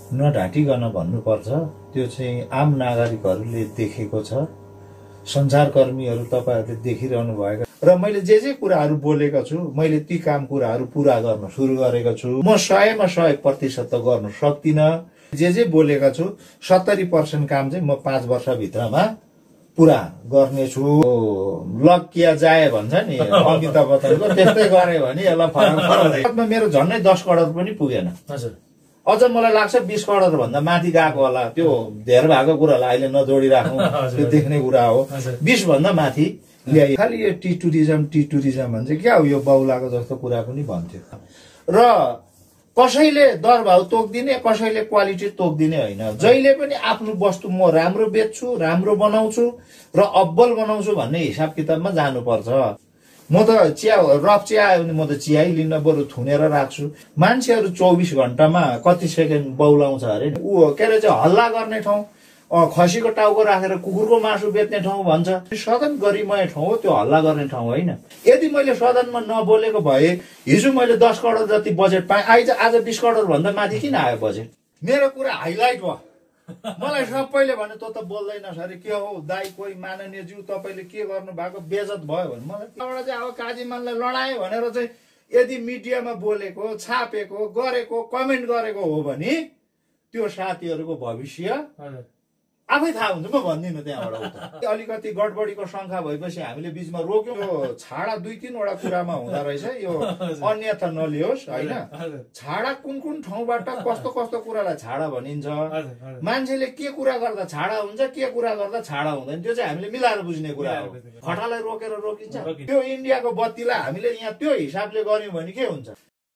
नढाँटिकन भन्नुपर्छ। त्यो चाहिँ आम नागरिकहरूले देखेको छ, सञ्चारकर्मीहरू तपाईँहरूले देखिरहनु भएको र मैले जे कुराहरू बोलेको छु मैले ती काम कुराहरू पूरा गर्न सुरु गरेको छु। म 100% त गर्न सक्दिनँ। जे बोलेको छु 70% काम चाहिँ म 5 वर्षभित्रमा पूरा गर्नेछु। लक किया जाए भन्छ नि अमिताभ बच्चनको, त्यस्तै गरे भने यसलाई फरक पर्दैन। मेरो झन्नै 10 करोड पनि पुगेन। अझ मलाई लाग्छ 20 करोड भन्दा माथि गएको होला। त्यो धेर भएको कुरालाई अहिले नजोडिराख्नु, त्यो देख्ने कुरा हो। 20 भन्दा माथि ल्याइ। खालि यो टी टुरिज्म भन्छ क्या हो, यो बाउलाको जस्तो कुरा पनि भन्थ्यो। र कसैले दर भाउ तोक्दिने, कसैले क्वालिटी तोक्दिने होइन। जहिले पनि आफ्नो वस्तु म राम्रो बेच्छु, राम्रो बनाउँछु र अब्बल बनाउँछु भन्ने हिसाब किताबमा जानुपर्छ। म त रफ चिया आयो भने म त चिया लिन बरु थुनेर राख्छु। मान्छेहरू 24 घण्टामा कति सेकेन्ड बौलाउँछ अरे ऊ के अरे चाहिँ हल्ला गर्ने ठाउँ, खसीको टाउको राखेर कुकुरको मासु बेच्ने ठाउँ भन्छ। सदन गरिमय ठाउँ हो, त्यो हल्ला गर्ने ठाउँ होइन। यदि मैले सदनमा नबोलेको भए हिजो मैले 10 करोड जति बजेट पाएँ, आज 20 करोड भन्दा माथि किन आयो बजेट? मेरो कुरा हाइलाइट भयो। मलाई सबैले भने त बोल्दैनस् अरे, के हो दाइ कोही माननीय ज्यू तपाईँले के गर्नु भएको बेजत भयो भने मलाई एउटा चाहिँ अब काजीमानलाई लडाएँ भनेर चाहिँ यदि मिडियामा बोलेको, छापेको, गरेको, कमेन्ट गरेको हो भने त्यो साथीहरूको भविष्य आफै थाहा हुन्छ। म भन्दिनँ त्यहाँबाट। अलिकति गडबडीको शङ्का भएपछि हामीले बीचमा रोक्यौँ। यो छाडा 2-3 वटा कुरामा हुँदो रहेछ, यो अन्यथा नलियोस् होइन। छाडा कुन ठाउँबाट कस्तो कस्तो कुरालाई छाडा भनिन्छ, मान्छेले के कुरा गर्दा छाडा हुन्छ, के कुरा गर्दा छाडा हुँदैन, त्यो चाहिँ हामीले मिलाएर बुझ्ने कुरा हो। खटालाई रोकेर रोकिन्छ। त्यो इन्डियाको बत्तीलाई हामीले यहाँ त्यो हिसाबले गर्यौँ भने के हुन्छ?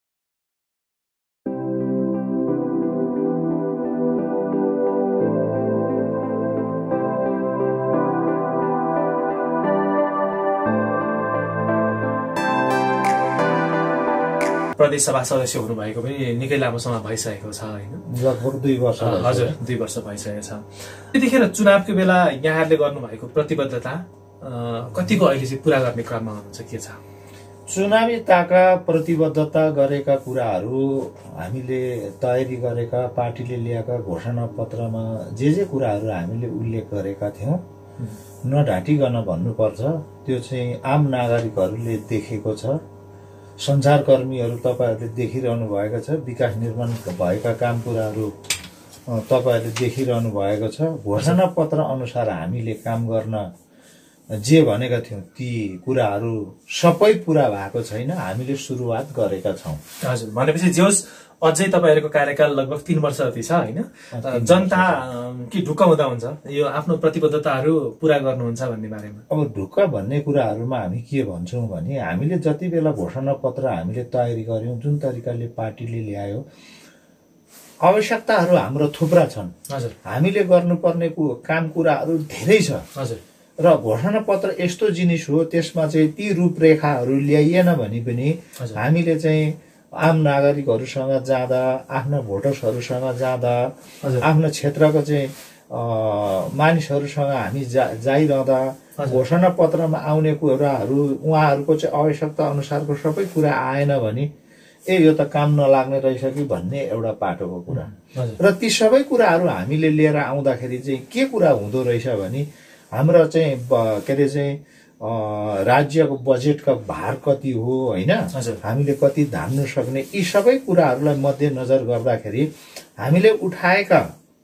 प्रदेश सभा सदस्य हुनुभएको पनि निकै लामो समय भइसकेको छ होइन, लगभग 2 वर्ष। हजुर 2 वर्ष भइसकेको छ। त्यतिखेर चुनावको बेला यहाँहरूले गर्नुभएको प्रतिबद्धता कतिको अहिले चाहिँ पुरा गर्ने क्रममा हुनुहुन्छ, के छ? चुनावी ताका प्रतिबद्धता गरेका कुराहरू हामीले तयारी गरेका, पार्टीले ल्याएका घोषणा पत्रमा जे कुराहरू हामीले उल्लेख गरेका थियौँ नढाँटिकन भन्नुपर्छ। त्यो चाहिँ आम नागरिकहरूले देखेको छ, सञ्चारकर्मीहरू तपाईँहरूले देखिरहनु भएको छ, विकास निर्माण भएका काम कुराहरू तपाईँहरूले देखिरहनु भएको छ। घोषणा पत्र अनुसार हामीले काम गर्न जे भनेका थियौँ ती कुराहरू सबै पूरा भएको छैन। हामीले सुरुवात गरेका छौँ। हजुर, भनेपछि जे होस् अझै तपाईँहरूको कार्यकाल लगभग 3 वर्ष जति छ होइन। जनता के ढुक्क हुँदा हुन्छ यो आफ्नो प्रतिबद्धताहरू पूरा गर्नुहुन्छ भन्ने बारेमा? अब ढुक्क भन्ने कुराहरूमा हामी के भन्छौँ भने हामीले जति बेला घोषणा पत्र हामीले तयारी गर्यौँ, जुन तरिकाले पार्टीले ल्यायो, आवश्यकताहरू हाम्रो थुप्रा छन्। हजुर, हामीले गर्नुपर्ने काम कुराहरू धेरै छ। हजुर, र घोषणा पत्र यस्तो जिनिस हो, त्यसमा चाहिँ ती रूपरेखाहरू ल्याइएन भने पनि हामीले चाहिँ आम नागरिकहरूसँग जाँदा, आफ्ना भोटर्सहरूसँग जाँदा, आफ्नो क्षेत्रको चाहिँ मानिसहरूसँग हामी जाइरहँदा घोषणा पत्रमा आउने कुराहरू उहाँहरूको चाहिँ आवश्यकता अनुसारको सबै कुरा आएन भने यो त काम नलाग्ने रहेछ कि भन्ने एउटा पाटोको कुरा। र ती सबै कुराहरू हामीले लिएर आउँदाखेरि चाहिँ के कुरा हुँदो रहेछ भने हाम्रो चाहिँ के अरे चाहिँ राज्यको बजेटका भार कति हो होइन, हामीले कति धान्नु सक्ने, यी सबै कुराहरूलाई मध्यनजर गर्दाखेरि हामीले उठाएका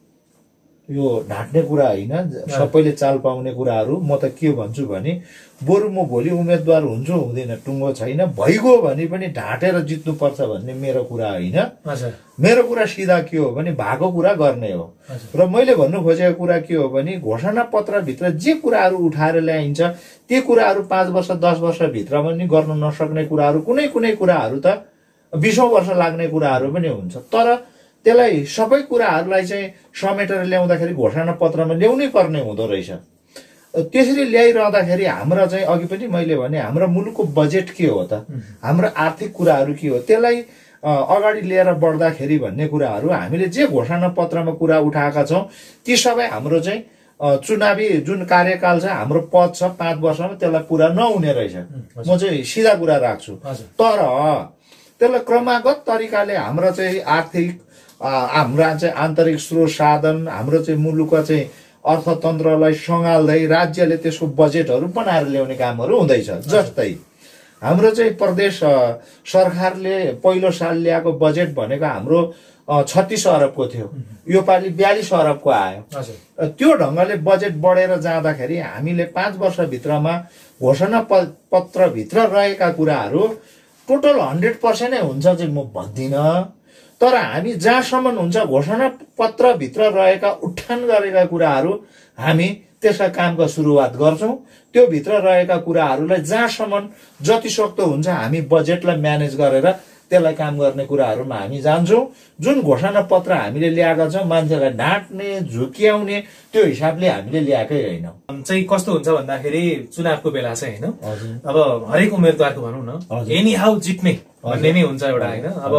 यो ढाँट्ने कुरा होइन, सबैले चाल पाउने कुराहरू। म त के भन्छु भने बरु म भोलि उम्मेदवार हुन्छु हुँदैन टुङ्गो छैन, भइगयो भने पनि ढाँटेर जित्नुपर्छ भन्ने मेरो कुरा होइन। मेरो कुरा सिधा के हो भने भएको कुरा गर्ने हो। र मैले भन्नु खोजेको कुरा के हो भने घोषणा पत्रभित्र जे कुराहरू उठाएर ल्याइन्छ ती कुराहरू 5 वर्ष 10 वर्षभित्र पनि गर्न नसक्ने कुराहरू, कुनै कुराहरू त 20औं वर्ष लाग्ने कुराहरू पनि हुन्छ। तर त्यसलाई सबै कुराहरूलाई चाहिँ समेटेर ल्याउँदाखेरि घोषणा पत्रमा ल्याउनै पर्ने हुँदो रहेछ। त्यसरी ल्याइरहँदाखेरि हाम्रो चाहिँ अघि पनि मैले भने हाम्रो मुलुकको बजेट के हो त, हाम्रो आर्थिक कुराहरू के हो, त्यसलाई अगाडि लिएर बढ्दाखेरि भन्ने कुराहरू हामीले जे घोषणा पत्रमा कुरा उठाएका छौँ ती सबै हाम्रो चाहिँ चुनावी जुन कार्यकाल छ, हाम्रो पद छ 5 वर्षमा, त्यसलाई पुरा नहुने रहेछ। म चाहिँ सिधा कुरा राख्छु। तर त्यसलाई क्रमागत तरिकाले हाम्रो चाहिँ आर्थिक हाम्रा चाहिँ आन्तरिक स्रोत साधन, हाम्रो चाहिँ मुलुकको चाहिँ अर्थतन्त्रलाई सँगाल्दै राज्यले त्यसको बजेटहरू बनाएर ल्याउने कामहरू हुँदैछ। जस्तै हाम्रो चाहिँ प्रदेश सरकारले पहिलो साल ल्याएको बजेट भनेको हाम्रो 36 अरबको थियो, यो पालि 42 अरबको आयो। त्यो ढङ्गले बजेट बढेर जाँदाखेरि हामीले 5 वर्षभित्रमा घोषणा पत्रभित्र रहेका कुराहरू टोटल 100% नै हुन्छ चाहिँ म भन्दिनँ, तर हामी जहाँसम्म हुन्छ घोषणा पत्रभित्र रहेका उठान गरेका कुराहरू हामी त्यसका कामको सुरुवात गर्छौं। त्यो भित्र रहेका कुराहरूलाई जहाँसम्म जति सक्दो हुन्छ हामी बजेटलाई म्यानेज गरेर त्यसलाई काम गर्ने कुराहरूमा हामी जान्छौं। जुन घोषणा पत्र हामीले ल्याएका छौं मान्छेलाई ढाँट्ने झुक्याउने त्यो हिसाबले हामीले ल्याएकै होइन। चाहिँ कस्तो हुन्छ भन्दाखेरि चुनावको बेला चाहिँ हैन, अब हरेक उम्मेदवारको भनौं न एनी हाउ जित्ने भन्ने नै हुन्छ एउटा हैन। अब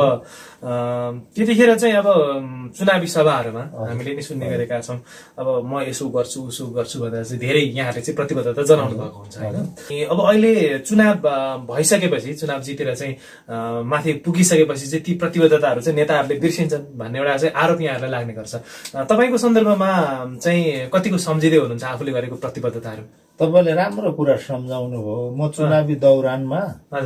त्यतिखेर चाहिँ अब चुनावी सभाहरूमा हामीले नि सुन्ने गरेका छौं, अब म यसो गर्छु उसो गर्छु भन्दा चाहिँ धेरै यहाँले चाहिँ प्रतिबद्धता जनाउनु भएको हुन्छ हैन। अब अहिले चुनाव भइसकेपछि, चुनाव जितेर चाहिँ माथि पुगिसकेपछि चाहिँ ती प्रतिबद्धताहरू चाहिँ नेताहरूले बिर्सिन्छन् भन्ने एउटा चाहिँ आरोप यहाँहरूलाई लाग्ने गर्छ। तपाईको सन्दर्भमा चाहिँ कतिको सम्झिँदै हुनुहुन्छ आफूले गरेको प्रतिबद्धताहरू? तपाईले राम्रो कुरा सम्झाउनु भयो। म चुनावी दौरानमा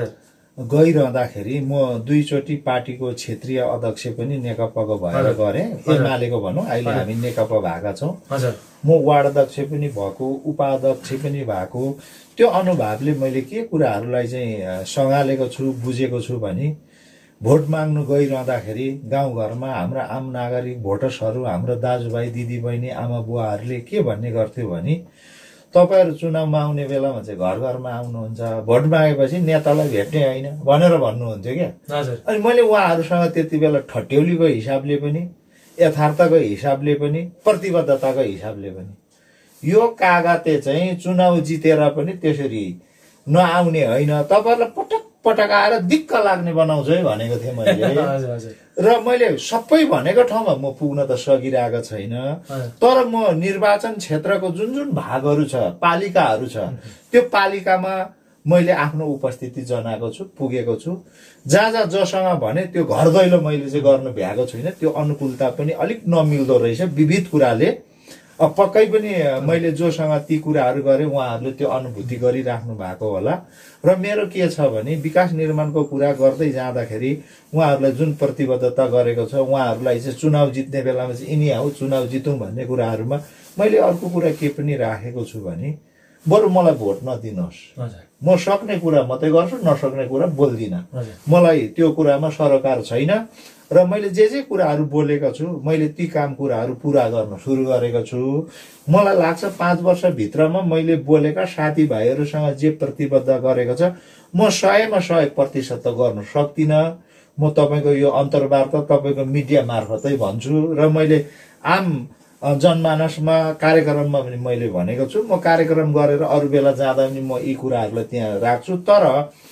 गइरहँदाखेरि म 2 चोटि पार्टीको क्षेत्रीय अध्यक्ष पनि नेकपाको भएर गरे, एमालेको भनौं, अहिले हामी नेकपा भएका छौं। म वार्ड अध्यक्ष पनि भएको, उपाध्यक्ष पनि भएको। त्यो अनुभवले मैले के कुराहरूलाई चाहिँ सँगालेको छु, बुझेको छु भने भोट माग्नु गइरहँदाखेरि गाउँघरमा हाम्रा आम नागरिक भोटर्सहरू, हाम्रो दाजुभाइ दिदीबहिनी आमा बुवाहरूले के भन्ने गर्थ्यो भने तपाईहरु चुनावमा आउने बेलामा चाहिँ घर घरमा आउनुहुन्छ, भोट मागेपछि नेतालाई भेट्ने होइन भनेर भन्नुहुन्थ्यो क्या। अनि मैले उहाँहरूसँग त्यति बेला ठट्यौलीको हिसाबले पनि, यथार्थको हिसाबले पनि, प्रतिबद्धताको हिसाबले पनि यो कागते चाहिँ चुनाव जितेर पनि त्यसरी नआउने होइन, तपाईहरुलाई पटक पटक आएर दिक्क लाग्ने बनाउँछु है भनेको थिएँ मैले। र मैले सबै भनेको ठाउँमा म पुग्न त सकिरहेको छैन, तर म निर्वाचन क्षेत्रको जुन जुन भागहरू छ, पालिकाहरू छ, त्यो पालिकामा मैले आफ्नो उपस्थिति जनाएको छु, पुगेको छु। जहाँ जहाँ जसँग भने त्यो घर दैलो मैले चाहिँ गर्नु भ्याएको छुइनँ। त्यो अनुकूलता पनि अलिक नमिल्दो रहेछ विविध कुराले। पक्कै पनि मैले जोसँग ती कुराहरू गरे उहाँहरूले त्यो अनुभूति गरिराख्नु भएको होला। र मेरो के छ भने विकास निर्माणको कुरा गर्दै जाँदाखेरि उहाँहरूलाई जुन प्रतिबद्धता गरेको छ, उहाँहरूलाई चाहिँ चुनाव जित्ने बेलामा चाहिँ यिनी हाउ चुनाव जितौँ भन्ने कुराहरूमा मैले अर्को कुरा के पनि राखेको छु भने बरु मलाई भोट नदिनुहोस्, म सक्ने कुरा मात्रै गर्छु, नसक्ने कुरा बोल्दिनँ। मलाई त्यो कुरामा सरोकार छैन र मैले जे कुराहरू बोलेको छु मैले ती काम कुराहरू पूरा गर्न सुरु गरेको छु। मलाई लाग्छ 5 वर्षभित्रमा मैले बोलेका साथीभाइहरूसँग जे प्रतिबद्ध गरेको छ म 100मा 100% त गर्न सक्दिनँ। म तपाईको यो अन्तर्वार्ता तपाईको मिडिया मार्फतै भन्छु र मैले आम जनमानसमा कार्यक्रममा पनि मैले भनेको छु। म कार्यक्रम गरेर अरू बेला जाँदा पनि म यी कुराहरूलाई त्यहाँ राख्छु। तर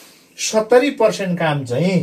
70% काम चाहिँ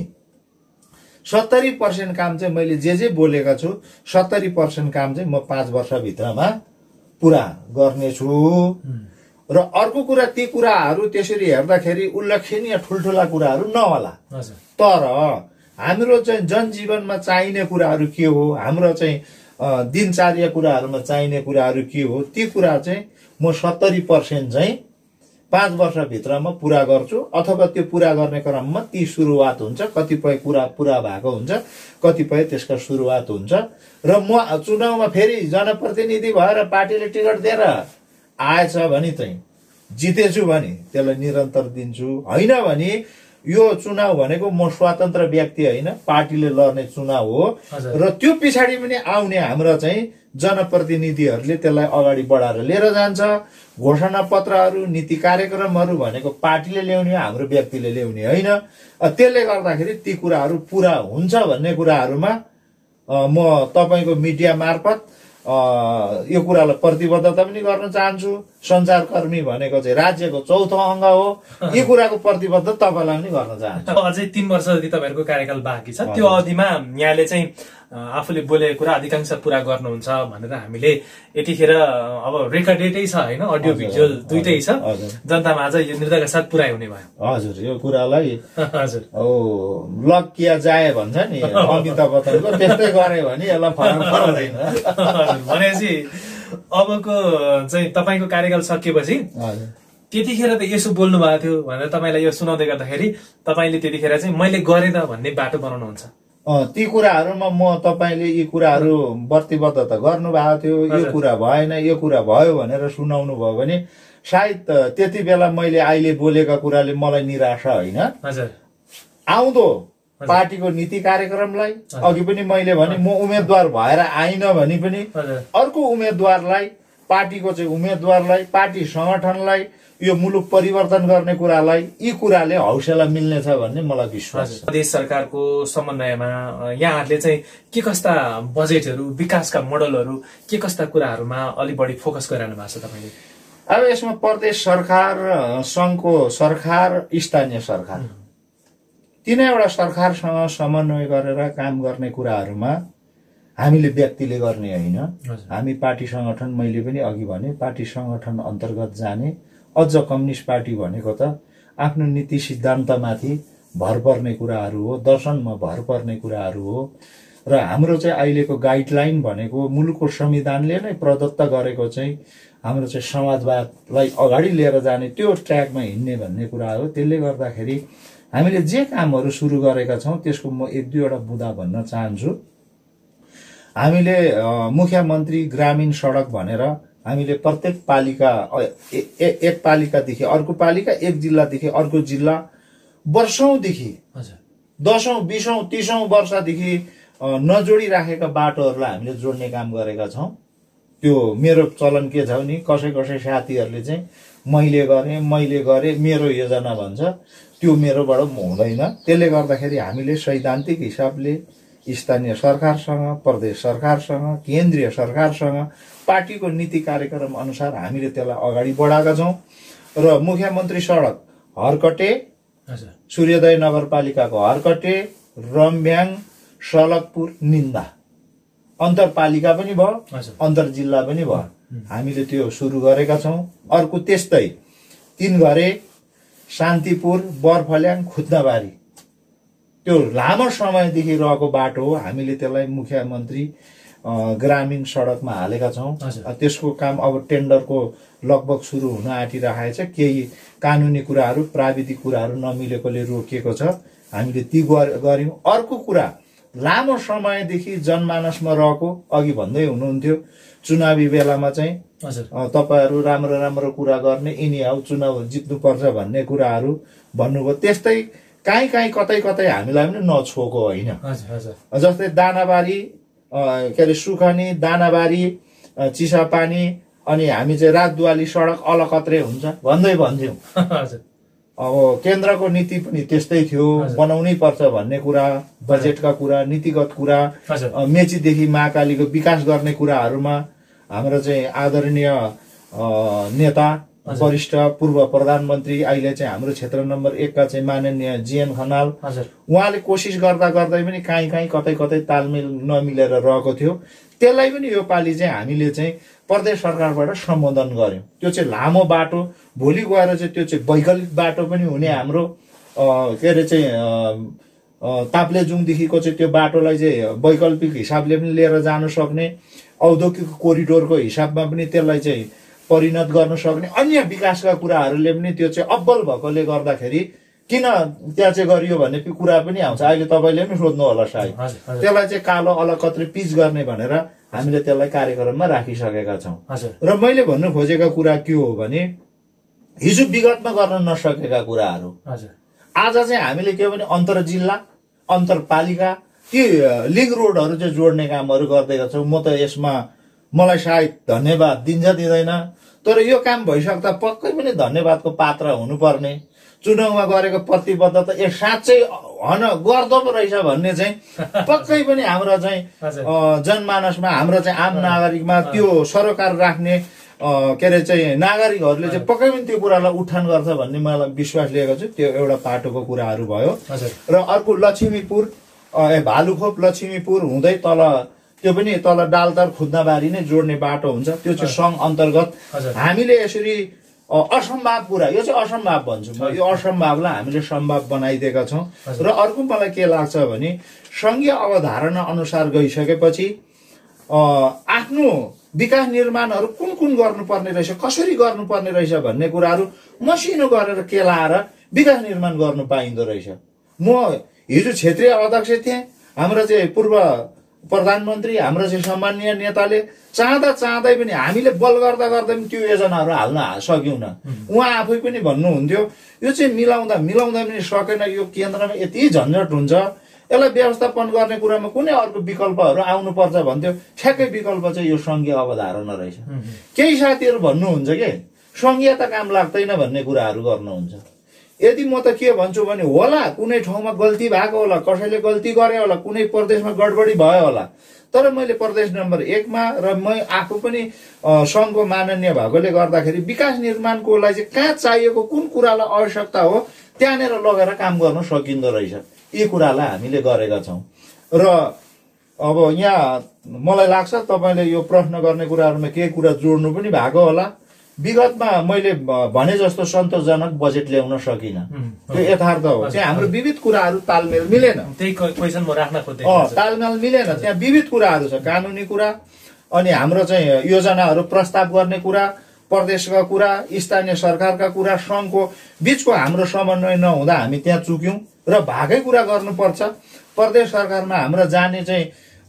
70% काम चाहिँ मैले जे बोलेका छु 70% काम चाहिँ म 5 वर्षभित्रमा पूरा गर्नेछु। र अर्को कुरा ती कुराहरू त्यसरी हेर्दाखेरि उल्लेखनीय ठुल्ठुला कुराहरू नहोला, तर हाम्रो चाहिँ जनजीवनमा चाहिने कुराहरू के हो, हाम्रो चाहिँ दिनचर्या कुराहरूमा चाहिने कुराहरू के हो, ती कुरा चाहिँ म 70% चाहिँ 5 वर्षभित्रमा पूरा गर्छु। अथवा त्यो पूरा गर्ने क्रममा ती सुरुवात हुन्छ, कतिपय कुरा पूरा भएको हुन्छ, कतिपय त्यसका सुरुवात हुन्छ। र म चुनावमा फेरि जनप्रतिनिधि भएर पार्टीले टिकट दिएर आएछ भने चाहिँ जितेछु भने त्यसलाई निरन्तर दिन्छु। होइन भने यो चुनाव भनेको म स्वतन्त्र व्यक्ति होइन, पार्टीले लड्ने चुनाव हो र त्यो पछाडि पनि आउने हाम्रो चाहिँ जनप्रतिनिधिहरूले त्यसलाई अगाडि बढाएर लिएर जान्छ। घोषणा पत्रहरू, नीति कार्यक्रमहरू भनेको पार्टीले ल्याउने, हाम्रो व्यक्तिले ल्याउने होइन। त्यसले गर्दाखेरि ती कुराहरू पूरा हुन्छ भन्ने कुराहरूमा म तपाईको मिडिया मार्फत यो कुरालाई प्रतिबद्धता पनि गर्न चाहन्छु। सञ्चारकर्मी भनेको चाहिँ राज्यको चौथो अङ्ग हो। यी कुराको प्रतिबद्ध तपाईँलाई पनि गर्न चाहन्छु। अझै 3 वर्ष जति तपाईँहरूको कार्यकाल बाँकी छ, त्यो अवधिमा यहाँले चाहिँ आफूले बोलेको कुरा अधिकांश पुरा गर्नुहुन्छ भनेर हामीले यतिखेर अब रेकर्डेडै छ होइन, अडियो भिजुअल दुइटै छ, जनतामा आज यो निर्धयका साथ पुराइ हुने भयो। हजुर, यो कुरालाई हजुर लक किया जाए भन्छ नि अमिताभ बच्चनको, त्यस्तै गरे भने यसलाई फरक पर्दैन। भनेपछि अबको चाहिँ तपाईँको कार्यकाल सकिएपछि त्यतिखेर त यसो बोल्नु भएको थियो भनेर तपाईँलाई यो सुनाउँदै गर्दाखेरि तपाईँले त्यतिखेर चाहिँ मैले गरेँ त भन्ने बाटो बनाउनुहुन्छ। ती कुराहरूमा म तपाईँले यी कुराहरू प्रतिबद्ध त गर्नुभएको थियो, यो कुरा भएन यो कुरा भयो भनेर सुनाउनु भयो भने सायद त्यति बेला मैले अहिले बोलेका कुराले मलाई निराशा होइन, आउँदो पार्टीको नीति कार्यक्रमलाई अघि पनि मैले भने म उम्मेद्वार भएर आइन भने पनि अर्को उम्मेद्वारलाई, पार्टीको चाहिँ उम्मेद्वारलाई, पार्टी संगठनलाई यो मुलुक परिवर्तन गर्ने कुरालाई यी कुराले हौसला मिल्नेछ भन्ने मलाई विश्वास छ। प्रदेश सरकारको समन्वयमा यहाँहरूले चाहिँ के कस्ता बजेटहरू, विकासका मोडलहरू, के कस्ता कुराहरूमा अलि बढी फोकस गरिरहनु भएको छ तपाईँले? अब यसमा प्रदेश सरकार, संघको सरकार, स्थानीय सरकार, तीनैवटा सरकारसँग समन्वय गरेर काम गर्ने कुराहरूमा हामीले व्यक्तिले गर्ने होइन, हामी पार्टी संगठन, मैले पनि अघि भने पार्टी संगठन अन्तर्गत जाने, अझ कम्युनिस्ट पार्टी भनेको त आफ्नो नीति सिद्धान्तमाथि भर पर्ने कुराहरू हो, दर्शनमा भर पर्ने कुराहरू हो। र हाम्रो चाहिँ अहिलेको गाइडलाइन भनेको मुलुकको संविधानले नै प्रदत्त गरेको चाहिँ हाम्रो चाहिँ समाजवादलाई अगाडि लिएर जाने त्यो ट्र्याकमा हिँड्ने भन्ने कुरा हो। त्यसले गर्दाखेरि हामीले जे कामहरू सुरु गरेका छौँ त्यसको म 1-2वटा बुँदा भन्न चाहन्छु। हामीले मुख्यमन्त्री ग्रामीण सडक भनेर हामीले प्रत्येक पालिका, एक पालिकादेखि अर्को पालिका, एक जिल्लादेखि अर्को जिल्ला वर्षौंदेखि 10औं 20औं 30औं वर्षदेखि नजोडिराखेका बाटोहरूलाई हामीले जोड्ने काम गरेका छौँ। त्यो मेरो चलन के छ भने कसै कसै साथीहरूले चाहिँ मैले गरेँ मेरो योजना भन्छ, त्यो मेरोबाट हुँदैन। त्यसले गर्दाखेरि हामीले सैद्धान्तिक हिसाबले स्थानीय सरकारसँग, प्रदेश सरकारसँग, केन्द्रीय सरकारसँग पार्टीको नीति कार्यक्रम अनुसार हामीले त्यसलाई अगाडि बढाएका छौँ। र मुख्यमन्त्री सडक हरकटे, सूर्योदय नगरपालिकाको हरकटे, रम्भ्याङ, सलकपुर, निन्दा अन्तरपालिका पनि भयो, अन्तर जिल्ला पनि भयो, हामीले त्यो सुरु गरेका छौँ। अर्को त्यस्तै 3 घरे, शान्तिपुर, बरफल्याङ, खुद्दाबारी, त्यो लामो समयदेखि रहेको बाटो हो, हामीले त्यसलाई मुख्यमन्त्री ग्रामीण सडकमा हालेका छौँ। त्यसको काम अब टेन्डरको लगभग सुरु हुन आँटिरहेको छ। केही कानुनी कुराहरू, प्राविधिक कुराहरू नमिलेकोले रोकिएको छ, हामीले ती गर्यौं। अर्को कुरा, लामो समयदेखि जनमानसमा रहेको, अघि भन्दै हुनुहुन्थ्यो चुनावी बेलामा चाहिँ तपाईहरू राम्रो राम्रो कुरा गर्ने, यिनीहरू चुनाव जित्नुपर्छ भन्ने कुराहरू भन्नुभयो। त्यस्तै काहीँ कतै कतै हामीलाई पनि नछोको होइन। जस्तै दानाबारी, के अरे सुखनी, दानाबारी, चिसापानी, अनि हामी चाहिँ रातदुवाली सडक अलकत्रै हुन्छ भन्दै भन्थ्यौं। अब केन्द्रको नीति पनि त्यस्तै थियो, बनाउनै पर्छ भन्ने कुरा, बजेटका कुरा, नीतिगत कुरा, मेचीदेखि महाकालीको विकास गर्ने कुराहरूमा हाम्रो चाहिँ आदरणीय नेता, वरिष्ठ पूर्व प्रधानमन्त्री, अहिले चाहिँ हाम्रो क्षेत्र नम्बर 1 का चाहिँ माननीय जीएन खनाल, उहाँले कोसिस गर्दा गर्दै पनि काहीँ कतै कतै तालमेल नमिलेर रहेको थियो। त्यसलाई पनि यो पालि चाहिँ हामीले चाहिँ प्रदेश सरकारबाट सम्बोधन गर्यौं। त्यो चाहिँ लामो बाटो, भोलि गएर चाहिँ त्यो चाहिँ वैकल्पिक बाटो पनि हुने हाम्रो, के अरे चाहिँ ताप्लेजुङदेखिको चाहिँ त्यो बाटोलाई चाहिँ वैकल्पिक हिसाबले पनि लिएर जान सक्ने, औद्योगिक कोरिडोरको हिसाबमा पनि त्यसलाई चाहिँ परिणत गर्न सक्ने, अन्य विकासका कुराहरूले पनि त्यो चाहिँ अब्बल भएकोले गर्दाखेरि किन त्यहाँ चाहिँ गरियो भन्ने कुरा पनि आउँछ। अहिले तपाईँले पनि सोध्नु होला सायद। त्यसलाई चाहिँ कालो अलकत्रै पिच गर्ने भनेर हामीले त्यसलाई कार्यक्रममा राखिसकेका छौँ। र मैले भन्नु खोजेका कुरा के हो भने हिजो विगतमा गर्न नसकेका कुराहरू आज चाहिँ हामीले के भने अन्तर जिल्ला, अन्तरपालिका, ती लिङ्क रोडहरू चाहिँ जोड्ने कामहरू गर्दैका छौँ। म त यसमा मलाई सायद धन्यवाद दिन्छ दिँदैन, तर यो काम भइसक्दा पक्कै पनि धन्यवादको पात्र हुनुपर्ने। चुनावमा गरेको प्रतिबद्धता साँच्चै गर्दो पो रहेछ भन्ने चाहिँ पक्कै पनि हाम्रो चाहिँ जनमानसमा हाम्रो चाहिँ आम नागरिकमा त्यो सरोकार राख्ने के अरे चाहिँ नागरिकहरूले चाहिँ पक्कै पनि त्यो कुरालाई उठान गर्छ भन्ने मलाई विश्वास लिएको छु। त्यो एउटा पाटोको कुराहरू भयो। र अर्को लक्ष्मीपुर भालुखोप लक्ष्मीपुर हुँदै तल त्यो पनि तल डालतर खुद्नाबारी नै जोड्ने बाटो हुन्छ। त्यो चाहिँ सङ्घ अन्तर्गत हामीले यसरी असम्भव कुरा, यो चाहिँ असम्भव भन्छु म, यो असम्भवलाई हामीले सम्भव बनाइदिएका छौँ। र अर्को मलाई के लाग्छ भने सङ्घीय अवधारणा अनुसार गइसकेपछि आफ्नो विकास निर्माणहरू कुन कुन गर्नुपर्ने रहेछ, कसरी गर्नुपर्ने रहेछ भन्ने कुराहरू मसिनो गरेर केलाएर विकास निर्माण गर्नु पाइँदो रहेछ। म हिजो क्षेत्रीय अध्यक्ष थिएँ, हाम्रो चाहिँ पूर्व प्रधानमन्त्री हाम्रो चाहिँ सम्माननीय नेताले चाहँदै पनि हामीले बल गर्दा पनि त्यो योजनाहरू हाल्न सक्यौँ। उहाँ आफै पनि भन्नुहुन्थ्यो यो चाहिँ मिलाउँदा पनि सकेन, यो केन्द्रमा यति झन्झट हुन्छ, यसलाई व्यवस्थापन गर्ने कुरामा कुनै अर्को विकल्पहरू आउनुपर्छ भन्थ्यो। ठ्याक्कै विकल्प चाहिँ यो सङ्घीय अवधारणा रहेछ। केही साथीहरू भन्नुहुन्छ कि सङ्घीयता काम लाग्दैन भन्ने कुराहरू गर्नुहुन्छ। यदि म त के भन्छु भने होला कुनै ठाउँमा गल्ती भएको होला, कसैले गल्ती गरे होला, कुनै प्रदेशमा गडबडी भयो होला, तर मैले प्रदेश नम्बर 1 मा र म आफू पनि सङ्घको माननीय भएकोले गर्दाखेरि विकास निर्माणको लागि चाहिँ कहाँ चाहिएको कुन कुरालाई आवश्यकता हो त्यहाँनिर लगेर काम गर्न सकिँदो रहेछ। यी कुरालाई हामीले गरेका छौँ। र अब यहाँ मलाई लाग्छ तपाईँले यो प्रश्न गर्ने कुराहरूमा केही कुरा जोड्नु पनि भएको होला। विगतमा मैले भने जस्तो सन्तोषजनक बजेट ल्याउन सकिनँ, त्यो यथार्थ हो। चाहिँ हाम्रो विविध कुराहरू तालमेल मिलेन, त्यही क्वेसन म राख्न खोजेँ। तालमेल मिलेन, त्यहाँ विविध कुराहरू छ, कानुनी कुरा अनि हाम्रो चाहिँ योजनाहरू प्रस्ताव गर्ने कुरा, प्रदेशका कुरा, स्थानीय सरकारका कुरा, सङ्घको बीचको हाम्रो समन्वय नहुँदा हामी त्यहाँ चुक्यौँ र भागै कुरा गर्नुपर्छ। प्रदेश सरकारमा हाम्रो जाने चाहिँ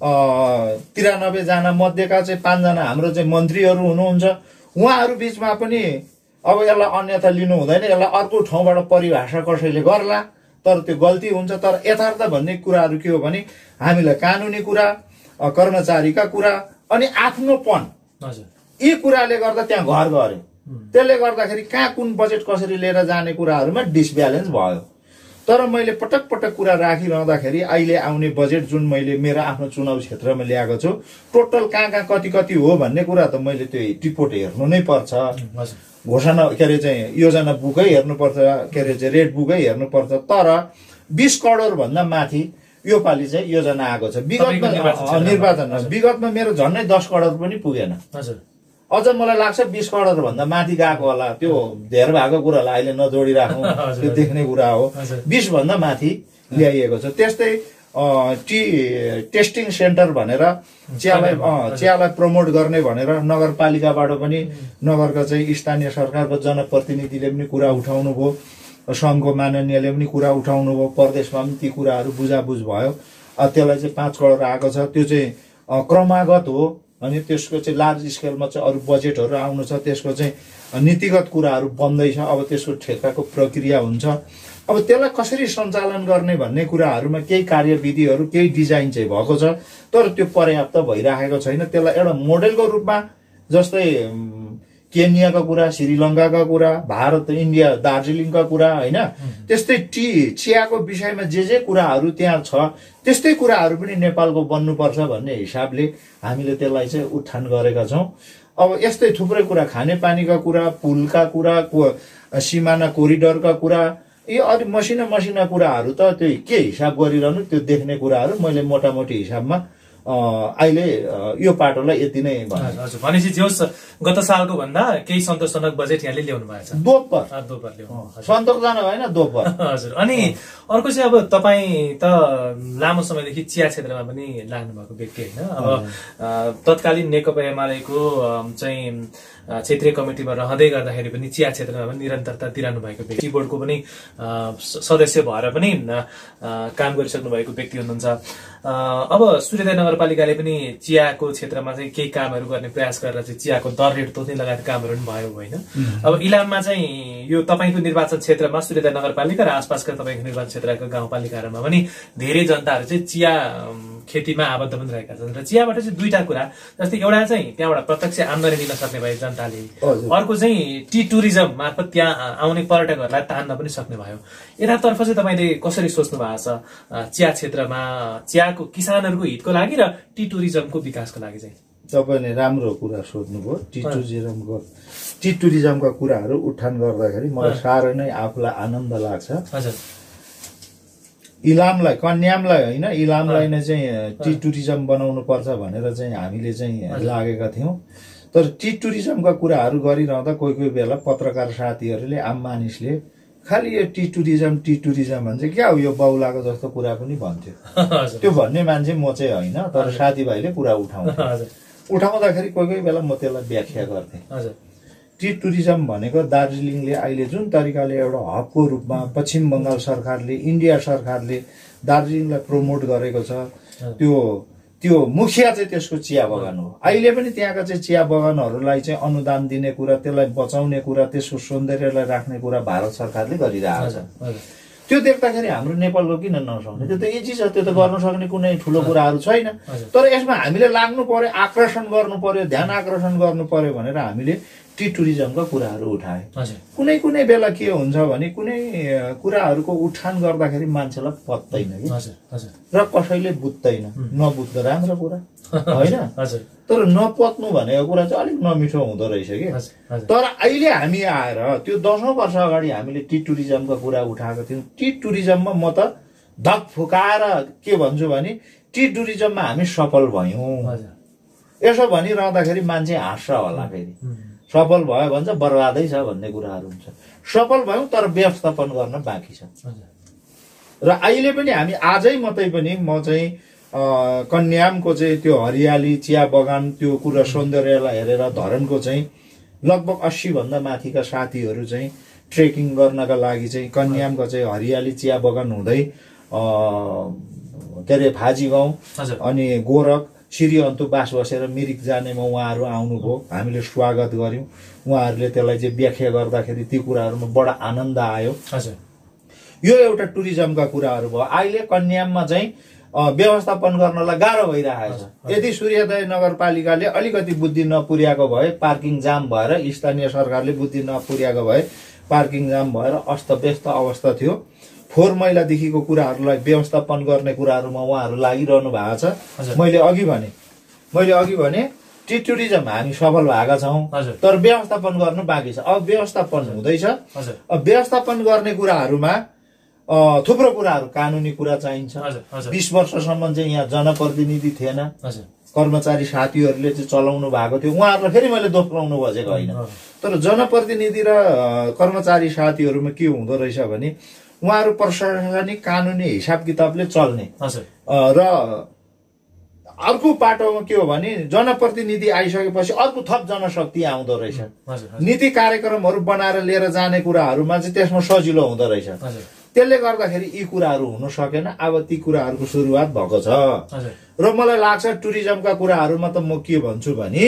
93 जना मध्येका चाहिँ 5 जना हाम्रो चाहिँ मन्त्रीहरू हुनुहुन्छ। उहाँहरू बीचमा पनि अब यसलाई अन्यथा लिनु हुँदैन, यसलाई अर्को ठाउँबाट परिभाषा कसैले गर्ला, तर त्यो गल्ती हुन्छ। तर यथार्थ भन्ने कुराहरू के हो भने हामीलाई कानुनी कुरा, कर्मचारीका कुरा अनि आफ्नोपन, यी कुराले गर्दा त्यहाँ घर गऱ्यो। त्यसले गर्दाखेरि कहाँ कुन बजेट कसरी लिएर जाने कुराहरूमा डिसब्यालेन्स भयो। तर मैले पटक कुरा राखिरहँदाखेरि अहिले आउने बजेट जुन मैले मेरो आफ्नो चुनाव क्षेत्रमा ल्याएको छु, टोटल कहाँ कति हो भन्ने कुरा त मैले त्यो रिपोर्ट हेर्नु नै पर्छ। घोषणा के अरे चाहिँ योजना बुकै हेर्नुपर्छ, के अरे चाहिँ रेड बुकै हेर्नुपर्छ। तर 20 करोड भन्दा माथि यो पालि चाहिँ योजना आएको छ। विगतमा मेरो झन्डै 10 करोड पनि पुगेन। अझ मलाई लाग्छ 20 करोड भन्दा माथि गएको होला। त्यो धेर भएको कुरालाई अहिले नजोडिराखौँ, त्यो देख्ने कुरा हो। 20 भन्दा माथि ल्याइएको छ। त्यस्तै टेस्टिङ सेन्टर भनेर चियालाई प्रमोट गर्ने भनेर नगरपालिकाबाट पनि नगरका चाहिँ स्थानीय सरकारको जनप्रतिनिधिले पनि कुरा उठाउनु भयो, सङ्घको माननीयले पनि कुरा उठाउनु भयो, प्रदेशमा पनि ती कुराहरू बुझाबुझ भयो। त्यसलाई चाहिँ 5 करोड आएको छ। त्यो चाहिँ क्रमागत हो। अनि त्यसको चाहिँ लार्ज स्केलमा चाहिँ अरू बजेटहरू आउनु छ, त्यसको चाहिँ नीतिगत कुराहरू बन्दैछ। अब त्यसको ठेक्काको प्रक्रिया हुन्छ। अब त्यसलाई कसरी सञ्चालन गर्ने भन्ने कुराहरूमा केही कार्यविधिहरू, केही डिजाइन चाहिँ भएको छ, तर त्यो पर्याप्त भइराखेको छैन। त्यसलाई एउटा मोडेलको रूपमा जस्तै केन्याका कुरा, श्रीलङ्काका कुरा, भारत इन्डिया दार्जिलिङका कुरा होइन, त्यस्तै चियाको विषयमा जे कुराहरू त्यहाँ छ त्यस्तै कुराहरू पनि नेपालको बन्नुपर्छ भन्ने हिसाबले हामीले त्यसलाई चाहिँ उत्थान गरेका छौँ। अब यस्तै थुप्रै कुरा, खानेपानीका कुरा, पुलका कुरा, सिमाना कोरिडोरका कुरा, यी अलिक मसिना कुराहरू त त्यो के हिसाब गरिरहनु, त्यो देख्ने कुराहरू मैले मोटामोटी हिसाबमा अहिले यो पाटोलाई यति नै हजुर। भनेपछि जे होस् गत सालको भन्दा केही सन्तोषजनक बजेट यहाँले ल्याउनु भएको छ। दोब्बर सन्तोषजनक होइन, दोब्बर। हजुर। अनि अर्को चाहिँ अब तपाईँ त लामो समयदेखि चिया क्षेत्रमा पनि लाग्नु भएको व्यक्ति होइन। अब तत्कालीन नेकपा एमालेको चाहिँ क्षेत्रीय कमिटीमा रहँदै गर्दाखेरि पनि चिया क्षेत्रमा पनि निरन्तरता दिइरहनु भएको व्यक्ति, बोर्डको पनि सदस्य भएर पनि काम गरिसक्नु भएको व्यक्ति हुनुहुन्छ। अब सूर्योदय नगरपालिकाले पनि चियाको क्षेत्रमा चाहिँ केही कामहरू गर्ने प्रयास गरेर चाहिँ चियाको दर रेट तोक्ने लगायत कामहरू पनि भयो होइन। अब इलाममा चाहिँ यो तपाईँको निर्वाचन क्षेत्रमा सूर्योदय नगरपालिका र आसपासका तपाईँको निर्वाचन क्षेत्रका गाउँपालिकाहरूमा पनि धेरै जनताहरू चाहिँ चिया खेतीमा आबद्ध पनि रहेका छन् र चियाबाट चाहिँ दुईटा कुरा, जस्तै एउटा चाहिँ त्यहाँबाट प्रत्यक्ष आमदानी दिन सक्ने भयो जनताले, अर्को चाहिँ टी टुरिज्म मार्फत त्यहाँ आउने पर्यटकहरूलाई तान्न पनि सक्ने भयो। यतातर्फ चाहिँ तपाईँले कसरी सोच्नु भएको छ चिया क्षेत्रमा चियाको किसानहरूको हितको लागि र टी टुरिज्मको विकासको लागि चाहिँ? तपाईँले राम्रो कुरा सोध्नुभयो। टी टुरिज्मका कुराहरू उठान गर्दाखेरि मलाई साह्रै नै आफूलाई आनन्द लाग्छ। इलामलाई, कन्यामलाई होइन, इलामलाई नै चाहिँ टी टुरिज्म बनाउनु पर्छ भनेर चाहिँ हामीले चाहिँ लागेका थियौँ। तर टी टुरिज्मका कुराहरू गरिरहँदा कोही कोही बेला पत्रकार साथीहरूले, आम मानिसले खालि यो टी टुरिज्म भन्छ, क्या हो यो बाउलाको जस्तो कुरा पनि भन्थ्यो। त्यो भन्ने मान्छे म चाहिँ होइन, तर साथीभाइले कुरा उठाउँदाखेरि कोही कोही बेला म त्यसलाई व्याख्या गर्थेँ। टी टुरिज्म भनेको दार्जिलिङले अहिले जुन तरिकाले एउटा हबको रूपमा पश्चिम बङ्गाल सरकारले, इन्डिया सरकारले दार्जिलिङलाई प्रमोट गरेको छ, त्यो मुखिया चाहिँ त्यसको चिया बगान हो। अहिले पनि त्यहाँका चाहिँ चिया बगानहरूलाई चाहिँ अनुदान दिने कुरा, त्यसलाई बचाउने कुरा, त्यसको सौन्दर्यलाई राख्ने कुरा भारत सरकारले गरिरहेको छ। त्यो देख्दाखेरि हाम्रो नेपालको किन नसक्ने? त्यो त इजी छ, त्यो त गर्न सक्ने कुनै ठुलो कुराहरू छैन। तर यसमा हामीले लाग्नु पर्यो, आकर्षण गर्नु पर्यो, ध्यान आकर्षण गर्नु पर्यो भनेर हामीले टी टुरिज्मका कुराहरू उठाए। कुनै कुनै बेला के हुन्छ भने कुनै कुराहरूको उठान गर्दाखेरि मान्छेलाई पत्दैन कि, र कसैले बुझ्दैन। नबुझ्दा राम्रो कुरा होइन, तर नपत्नु भनेको कुरा चाहिँ अलिक नमिठो हुँदो रहेछ कि। तर अहिले हामी आएर त्यो 10औं वर्ष अगाडि हामीले टी टुरिज्मका कुरा उठाएको थियौँ। टी टुरिज्ममा म त धक फुकाएर के भन्छु भने टी टुरिज्ममा हामी सफल भयौँ। यसो भनिरहँदाखेरि मान्छे हाँस्छ होला, फेरि सफल भयो भन्छ बर्बादै छ भन्ने कुराहरू हुन्छ। सफल भयौँ तर व्यवस्थापन गर्न बाँकी छ। र अहिले पनि हामी आजै मात्रै पनि म चाहिँ कन्यामको चाहिँ त्यो हरियाली चिया बगान त्यो कुरा सौन्दर्यलाई हेरेर धरनको चाहिँ लगभग 80 भन्दा माथिका साथीहरू चाहिँ ट्रेकिङ गर्नका लागि चाहिँ कन्यामको चाहिँ हरियाली चिया बगान हुँदै के अरे फाजी गाउँ अनि गोरख श्री अन्तु बास बसेर मिरिक जानेमा उहाँहरू आउनुभयो। हामीले स्वागत गर्यौँ। उहाँहरूले त्यसलाई चाहिँ व्याख्या गर्दाखेरि ती कुराहरूमा बडा आनन्द आयो। यो एउटा टुरिज्मका कुराहरू भयो। अहिले कन्याममा चाहिँ व्यवस्थापन गर्नलाई गाह्रो भइरहेको छ। यदि सूर्योदय नगरपालिकाले अलिकति बुद्धि नपुर्याएको भए, पार्किङ जाम भएर, स्थानीय सरकारले बुद्धि नपुर्याएको भए पार्किङ जाम भएर अस्तव्यस्त अवस्था थियो। फोहोर मैलादेखिको कुराहरूलाई व्यवस्थापन गर्ने कुराहरूमा उहाँहरू लागिरहनु भएको छ। मैले अघि भने टी टुरिज्म हामी सफल भएका छौँ, तर व्यवस्थापन गर्नु बाँकी छ। अब व्यवस्थापन हुँदैछ। अब व्यवस्थापन गर्ने कुराहरूमा थुप्रो कुराहरू, कानुनी कुरा चाहिन्छ। 20 वर्षसम्म चाहिँ यहाँ जनप्रतिनिधि थिएन, कर्मचारी साथीहरूले चाहिँ चलाउनु भएको थियो। उहाँहरूलाई फेरि मैले दोष लगाउनु खोजेको होइन, तर जनप्रतिनिधि र कर्मचारी साथीहरूमा के हुँदो रहेछ भने उहाँहरू प्रशासनिक कानुनी हिसाब किताबले चल्ने र अर्को पाटोमा के हो भने जनप्रतिनिधि आइसकेपछि अर्को थप जनशक्ति आउँदो रहेछ। नीति कार्यक्रमहरू बनाएर लिएर जाने कुराहरूमा चाहिँ त्यसमा सजिलो हुँदो रहेछ। त्यसले गर्दाखेरि यी कुराहरू हुन सकेन। अब ती कुराहरूको सुरुवात भएको छ र मलाई लाग्छ टुरिज्मका कुराहरूमा त म के भन्छु भने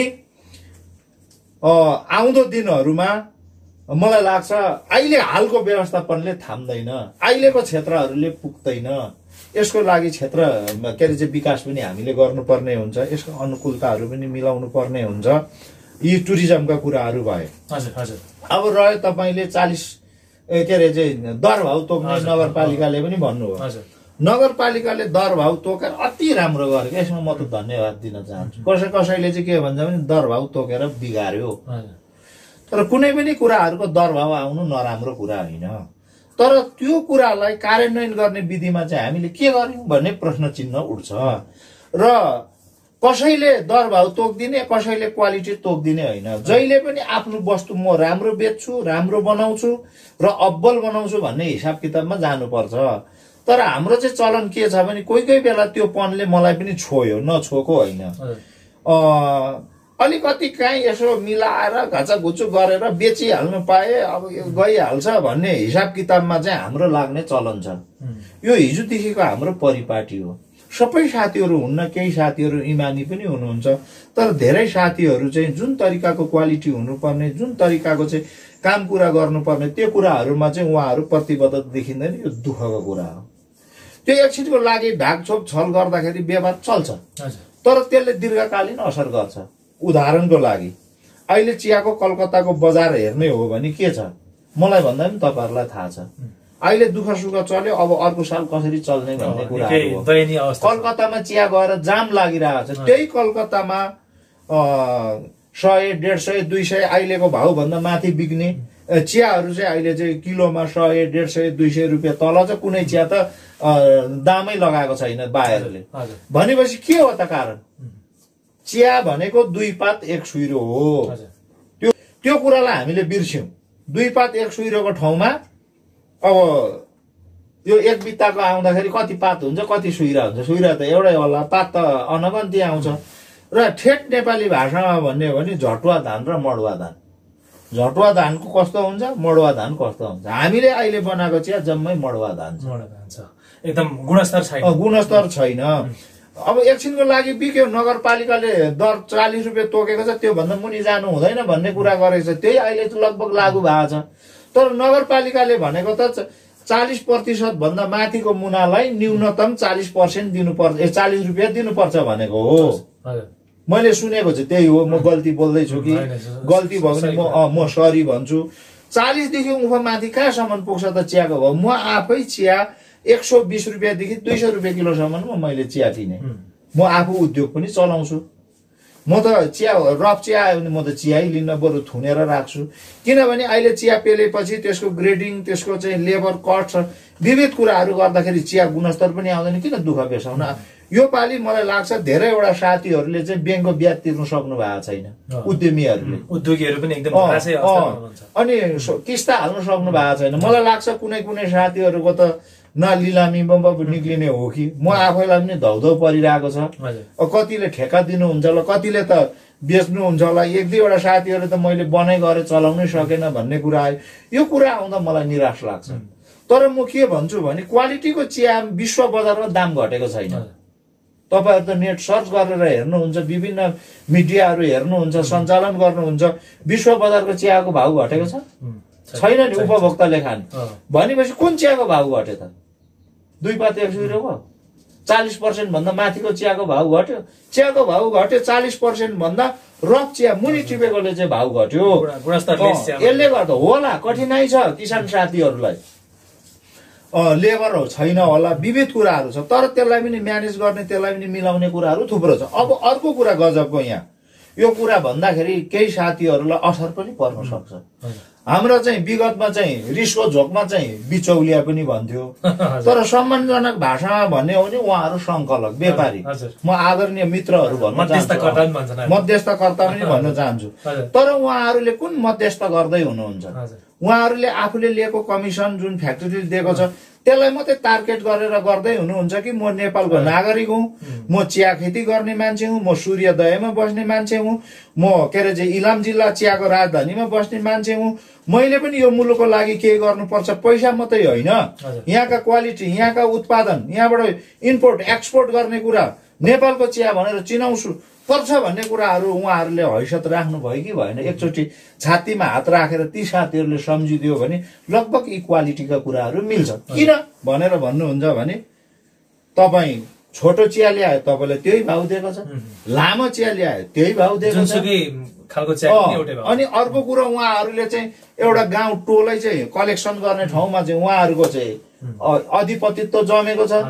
आउँदो दिनहरूमा मलाई लाग्छ अहिले हालको व्यवस्थापनले थाम्दैन, अहिलेको क्षेत्रहरूले पुग्दैन। यसको लागि क्षेत्र के अरे चाहिँ विकास पनि हामीले गर्नुपर्ने हुन्छ, यसको अनुकूलताहरू पनि मिलाउनु पर्ने हुन्छ। यी टुरिज्मका कुराहरू भए। अब रह्यो तपाईँले 40 के अरे चाहिँ दर भाउ तोक्ने नगरपालिकाले पनि भन्नुभयो। नगरपालिकाले दर भाउ तोकेर अति राम्रो गर्यो। यसमा म त धन्यवाद दिन चाहन्छु। कसैले चाहिँ के भन्छ भने दर भाउ तोकेर बिगार्यो। तर कुनै पनि कुराहरूको दर भाव आउनु नराम्रो कुरा होइन, तर त्यो कुरालाई कार्यान्वयन गर्ने विधिमा चाहिँ हामीले के गर्यौं भन्ने प्रश्न चिन्ह उठ्छ। र कसैले दर भाव तोक्दिने, कसैले क्वालिटी तोक्दिने होइन। जहिले पनि आफ्नो वस्तु म राम्रो बेच्छु, राम्रो बनाउँछु र अब्बल बनाउँछु भन्ने हिसाब किताबमा जानुपर्छ। तर हाम्रो चाहिँ चलन के छ भने कोही कोही बेला त्यो पनले मलाई पनि छोयो, नछोको होइन। अलिकति काहीँ यसो मिलाएर घचाघुचु गरेर बेचिहाल्नु पाए अब यो गइहाल्छ भन्ने हिसाब किताबमा चाहिँ हाम्रो लाग्ने चलन छ। यो हिजोदेखिको हाम्रो परिपाटी हो। सबै साथीहरू हुन्न, केही साथीहरू इमानी पनि हुनुहुन्छ, तर धेरै साथीहरू चाहिँ जुन तरिकाको क्वालिटी हुनुपर्ने, जुन तरिकाको चाहिँ काम कुरा गर्नुपर्ने त्यो कुराहरूमा चाहिँ उहाँहरू प्रतिबद्ध देखिँदैन। यो दुःखको कुरा हो। त्यो एकछिनको लागि ढाकछोप छल गर्दाखेरि व्यवहार चल्छ, तर त्यसले दीर्घकालीन असर गर्छ। उदाहरणको लागि अहिले चियाको कलकत्ताको बजार हेर्ने हो भने के छ, मलाई भन्दा पनि तपाईँहरूलाई थाहा छ। अहिले दुःख सुख चल्यो, अब अर्को साल कसरी चल्ने भन्ने कुरा हो। कलकत्तामा चिया गएर जाम लागिरहेको छ। त्यही कलकत्तामा 100, 150, 200 अहिलेको भाउभन्दा माथि बिक्ने चियाहरू चाहिँ अहिले चाहिँ किलोमा 100, 150, 200 रुपियाँ तल छ। कुनै चिया त दामै लगाएको छैन बाहिरले। भनेपछि के हो त कारण? चिया भनेको 2 पात 1 सुइरो हो। त्यो कुरालाई हामीले बिर्स्यौं। 2 पात 1 सुइरोको ठाउँमा अब यो एक बित्ताको आउँदाखेरि कति पात हुन्छ, कति सुइरा हुन्छ? सुइरा त एउटै होला, पात त अनगन्ती आउँछ। र ठेट नेपाली भाषामा भन्ने हो भने झटुवा धान र मडुवा धान। झटुवा धानको कस्तो हुन्छ, मडुवा धान कस्तो हुन्छ? हामीले अहिले बनाएको चिया जम्मै मडुवा धान छ। एकदम गुणस्तर छैन। गुणस्तर छैन। अब एकछिनको लागि बिक्यो, नगरपालिकाले दर 40 रुपियाँ तोकेको छ, त्यो भन्दा मुनि जानु हुँदैन भन्ने कुरा गरेको छ। त्यही अहिले लगभग लागू भएको छ। तर नगरपालिकाले भनेको त 40% भन्दा माथिको मुनालाई न्यूनतम 40% दिनुपर्छ, 40 रुपियाँ दिनुपर्छ भनेको हो। मैले सुनेको चाहिँ त्यही हो। म गल्ती बोल्दैछु कि गल्ती भयो भने म सरी भन्छु। 40 देखि उँभो माथि कहाँसम्म पुग्छ त चियाको भाउ? म आफै चिया 120 रुपियाँदेखि 200 रुपियाँ किलोसम्ममा मैले चिया किने। म आफू उद्योग पनि चलाउँछु। म त चिया रफ चिया आयो भने म त चिया लिन्न, बरु थुनेर राख्छु। किनभने अहिले चिया पेलेपछि त्यसको ग्रेडिङ, त्यसको चाहिँ लेबर कस्ट, विविध कुराहरू गर्दाखेरि चिया गुणस्तर पनि आउँदैन। किन दुःख बेसाउन? यो पालि मलाई लाग्छ धेरैवटा साथीहरूले चाहिँ ब्याङ्कको ब्याज तिर्नु सक्नु भएको छैन। उद्यमीहरूले, उद्योगीहरू पनि एकदम अनि किस्ता हाल्नु सक्नु भएको छैन। मलाई लाग्छ कुनै कुनै साथीहरूको त न लिलामीमा निक्लिने हो कि म आफैलाई पनि धौधौ परिरहेको छ। कतिले ठेक्का दिनुहुन्छ होला, कतिले त बेच्नुहुन्छ होला। 1-2वटा साथीहरू त मैले बनाइ गरेर चलाउनै सकेन भन्ने कुरा आयो। यो कुरा आउँदा मलाई निराश लाग्छ। तर म के भन्छु भने क्वालिटीको चिया विश्व बजारमा दाम घटेको छैन। तपाईहरु त नेट सर्च गरेर हेर्नुहुन्छ, विभिन्न मिडियाहरू हेर्नुहुन्छ, सञ्चालन गर्नुहुन्छ, विश्व बजारको चियाको भाउ घटेको छ छैन नि? उपभोक्ताले खाने भनेपछि कुन चियाको भाउ घट्यो त? 2 पात 1 सुइरोको 40% भन्दा माथिको चियाको भाउ घट्यो। चियाको भाउ घट्यो 40% भन्दा रफ चिया मुनि टिपेकोले चाहिँ भाउ घट्यो। यसले गर्दा होला कठिनाइ छ किसान साथीहरूलाई, लेबर छैन होला, विविध कुराहरू छ। तर त्यसलाई पनि म्यानेज गर्ने, त्यसलाई पनि मिलाउने कुराहरू थुप्रो छ। अब अर्को कुरा गजबको, यहाँ यो कुरा भन्दाखेरि केही साथीहरूलाई असर पनि पर्न सक्छ। हाम्रो चाहिँ विगतमा चाहिँ रिसको झोकमा चाहिँ बिचौलिया पनि भन्थ्यो, तर सम्मानजनक भाषामा भन्ने हो भने उहाँहरू संकलक, व्यापारी। म आदरणीय मित्रहरू भन्न चाहन्छु, मध्यस्थकर्ता पनि भन्न चाहन्छु। तर उहाँहरूले कुन मध्यस्थ गर्दै हुनुहुन्छ? उहाँहरूले आफूले लिएको कमिसन जुन फ्याक्ट्रीले दिएको छ त्यसलाई मात्रै टार्गेट गरेर गर्दै हुनुहुन्छ कि म नेपालको नागरिक हुँ, म चिया खेती गर्ने मान्छे हुँ, म सूर्योदयमा बस्ने मान्छे हुँ, म के अरे चाहिँ इलाम जिल्ला चियाको राजधानीमा बस्ने मान्छे हुँ, मैले पनि यो मुलुकको लागि के गर्नुपर्छ? पैसा मात्रै होइन, यहाँका क्वालिटी, यहाँका उत्पादन, यहाँबाट इम्पोर्ट एक्सपोर्ट गर्ने कुरा, नेपालको चिया भनेर चिनाउँछु पर्छ भन्ने कुराहरू उहाँहरूले हैसियत राख्नु भयो कि भएन? एकचोटि छातीमा हात राखेर ती साथीहरूले सम्झिदियो भने लगभग इक्वालिटीका कुराहरू मिल्छ। किन भनेर भन्नुहुन्छ भने तपाईँ छोटो चिया ल्यायो तपाईँलाई त्यही भाउ दिएको छ, लामो चिया ल्यायो त्यही भाउ दिएको छ। अनि अर्को कुरो उहाँहरूले चाहिँ एउटा गाउँ टोलै चाहिँ कलेक्सन गर्ने ठाउँमा चाहिँ उहाँहरूको चाहिँ अधिपतित्व जमेको छ।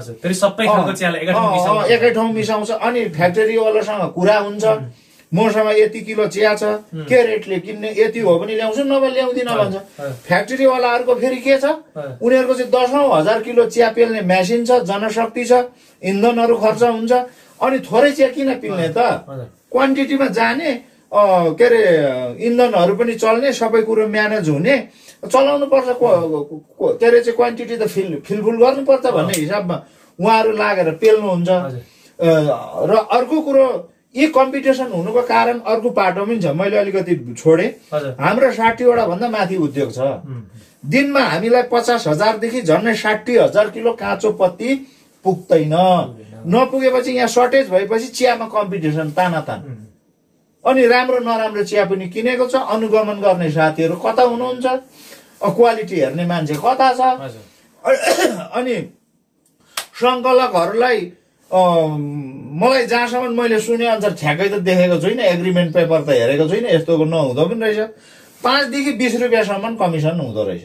एकै ठाउँ मिसाउँछ। अनि फ्याक्ट्रीवालासँग कुरा हुन्छ, मसँग यति किलो चिया छ, के रेटले किन्ने, यति हो भने ल्याउँछु, नभए ल्याउँदिन भन्छ। फ्याक्ट्रीवालाहरूको फेरि के छ, उनीहरूको चाहिँ 10,000 किलो चिया पेल्ने मेसिन छ, जनशक्ति छ, इन्धनहरू खर्च हुन्छ। अनि थोरै चिया किन पिल्ने त? क्वान्टिटीमा जाने, के अरे इन्धनहरू पनि चल्ने, सबै कुरो म्यानेज हुने, चलाउनु पर्छ। के अरे चाहिँ क्वान्टिटी त फिलफुल गर्नुपर्छ भन्ने हिसाबमा उहाँहरू लागेर पेल्नुहुन्छ। र अर्को कुरो, यी कम्पिटिसन हुनुको कारण अर्को पाटो पनि छ। मैले अलिकति छोडे, हाम्रो 60वटा भन्दा माथि उद्योग छ। दिनमा हामीलाई 50,000 देखि झन्डै 60,000 किलो काँचो पत्ती पुग्दैन। नपुगेपछि यहाँ सर्टेज भएपछि चियामा कम्पिटिसन तानातान। अनि राम्रो नराम्रो चिया पनि किनेको छ। अनुगमन गर्ने साथीहरू कता हुनुहुन्छ? क्वालिटी हेर्ने मान्छे कता छ? अनि संकलकहरूलाई मलाई जहाँसम्म मैले सुने अनुसार ठ्याक्कै त देखेको छुइनँ, एग्रिमेन्ट पेपर त हेरेको छुइनँ, यस्तोको नहुँदो पनि रहेछ। 5 देखि 20 रुपियाँसम्म कमिसन हुँदो रहेछ।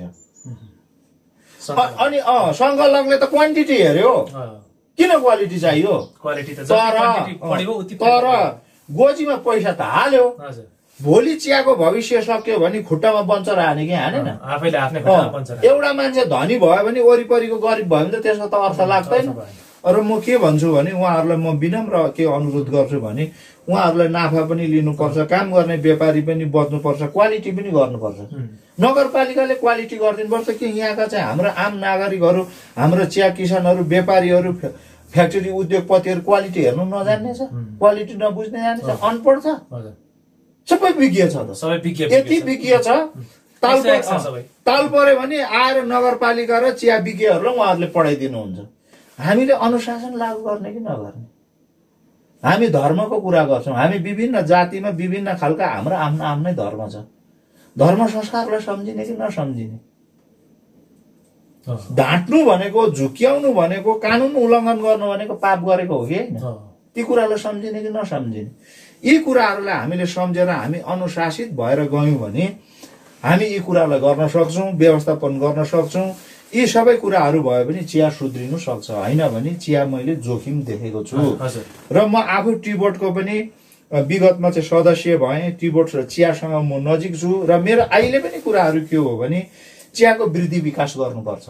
अनि संकलकले त क्वान्टिटी हेर्यो, किन क्वालिटी चाहियो? तर गोजीमा पैसा त हाल्यो, भोलि चियाको भविष्य सक्यो भने खुट्टामा बन्चर हाने कि हानेन? एउटा मान्छे धनी भयो भने वरिपरिको गरिब भयो भने त त्यसको त अर्थ लाग्दैन। र म के भन्छु भने उहाँहरूलाई म विनम्र के अनुरोध गर्छु भने उहाँहरूलाई नाफा पनि लिनुपर्छ, काम गर्ने व्यापारी पनि बच्नुपर्छ, क्वालिटी पनि गर्नुपर्छ। नगरपालिकाले क्वालिटी गरिदिनुपर्छ कि यहाँका चाहिँ हाम्रो आम नागरिकहरू, हाम्रो चिया किसानहरू, व्यापारीहरू, फ्याक्ट्री उद्योगपतिहरू क्वालिटी हेर्नु नजान्ने छ, क्वालिटी नबुझ्ने जाने छ, अनपढ छ, सबै विज्ञ छ त, यति विज्ञ छ। ताल पर्यो भने आएर नगरपालिका र चिया विज्ञहरूलाई उहाँहरूले पढाइदिनुहुन्छ। हामीले अनुशासन लागू गर्ने कि नगर्ने? हामी धर्मको कुरा गर्छौँ, हामी विभिन्न जातिमा विभिन्न खालका हाम्रो आफ्नो आफ्नै धर्म छ। धर्म संस्कारलाई सम्झिने कि नसम्झिने? ढाँट्नु भनेको, झुक्याउनु भनेको, कानुन उल्लङ्घन गर्नु भनेको पाप गरेको हो कि होइन? ती कुरालाई सम्झिने कि नसम्झिने? यी कुराहरूलाई हामीले सम्झेर हामी अनुशासित भएर गयौँ भने हामी यी कुरालाई गर्न सक्छौँ, व्यवस्थापन गर्न सक्छौँ। यी सबै कुराहरू भयो भने चिया सुध्रिनु सक्छ। होइन भने चिया मैले जोखिम देखेको छु। र म आफू टी बोर्डको पनि विगतमा चाहिँ सदस्य भएँ, टी बोर्ड चियासँग म नजिक छु। र मेरो अहिले पनि कुराहरू के हो भने चियाको वृद्धि विकास गर्नुपर्छ।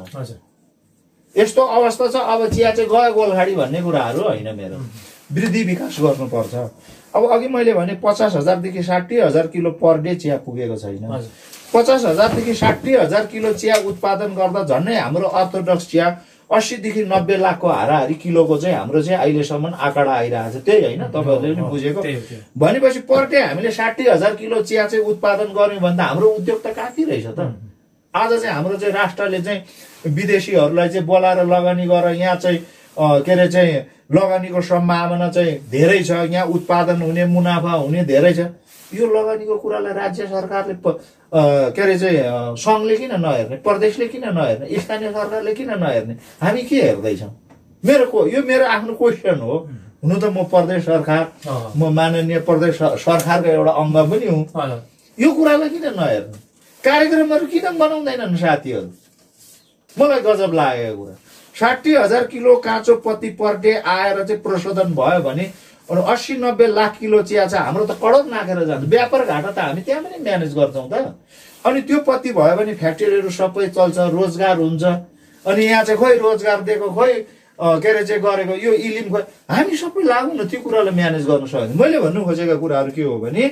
यस्तो अवस्था छ, अब चिया चाहिँ गयो गोलघाडी भन्ने कुराहरू होइन, मेरो वृद्धि विकास गर्नुपर्छ। अब अघि मैले भने 50,000 देखि 60,000 किलो पर डे चिया पुगेको छैन। 50,000 देखि 60,000 किलो चिया उत्पादन गर्दा झन्डै हाम्रो अर्थोडक्स चिया 80 देखि 90 लाखको हाराहारी किलोको चाहिँ हाम्रो चाहिँ अहिलेसम्म आँकडा आइरहेको छ। त्यही होइन, तपाईँहरूले पनि बुझेको। भनेपछि पर डे हामीले 60,000 किलो चिया चाहिँ उत्पादन गर्यौँ भने त हाम्रो उद्योग त काफी रहेछ त। आज चाहिँ हाम्रो चाहिँ राष्ट्रले चाहिँ विदेशीहरूलाई चाहिँ बोलाएर लगानी गरेर यहाँ चाहिँ के अरे चाहिँ लगानीको सम्भावना चाहिँ धेरै छ, यहाँ उत्पादन हुने, मुनाफा हुने धेरै छ। यो लगानीको कुरालाई राज्य सरकारले के अरे चाहिँ सङ्घले किन नहेर्ने, प्रदेशले किन नहेर्ने, स्थानीय सरकारले किन नहेर्ने? हामी के हेर्दैछौँ? यो मेरो आफ्नो क्वेसन हो। हुनु त म प्रदेश सरकार, म माननीय प्रदेश सरकारको एउटा अङ्ग पनि हुँ। यो कुरालाई किन नहेर्ने? कार्यक्रमहरू किन बनाउँदैनन् साथीहरू? मलाई गजब लागेको कुरा। 60,000 किलो काँचो पत्ती पर डे आएर चाहिँ प्रशोधन भयो भने 80-90 लाख किलो चिया चाहिँ हाम्रो त करोड नाखेर जान्छ। व्यापार घाटा त हामी त्यहाँ पनि म्यानेज गर्छौँ त। अनि त्यो पत्ती भयो भने फ्याक्ट्रीहरू सबै चल्छ, रोजगार हुन्छ। अनि यहाँ चाहिँ खोइ रोजगार दिएको, खोइ के अरे चाहिँ गरेको, यो इलिम खोइ, हामी सबै लागु न त्यो कुरालाई म्यानेज गर्न सक्दैन। मैले भन्नु खोजेको कुराहरू के हो भने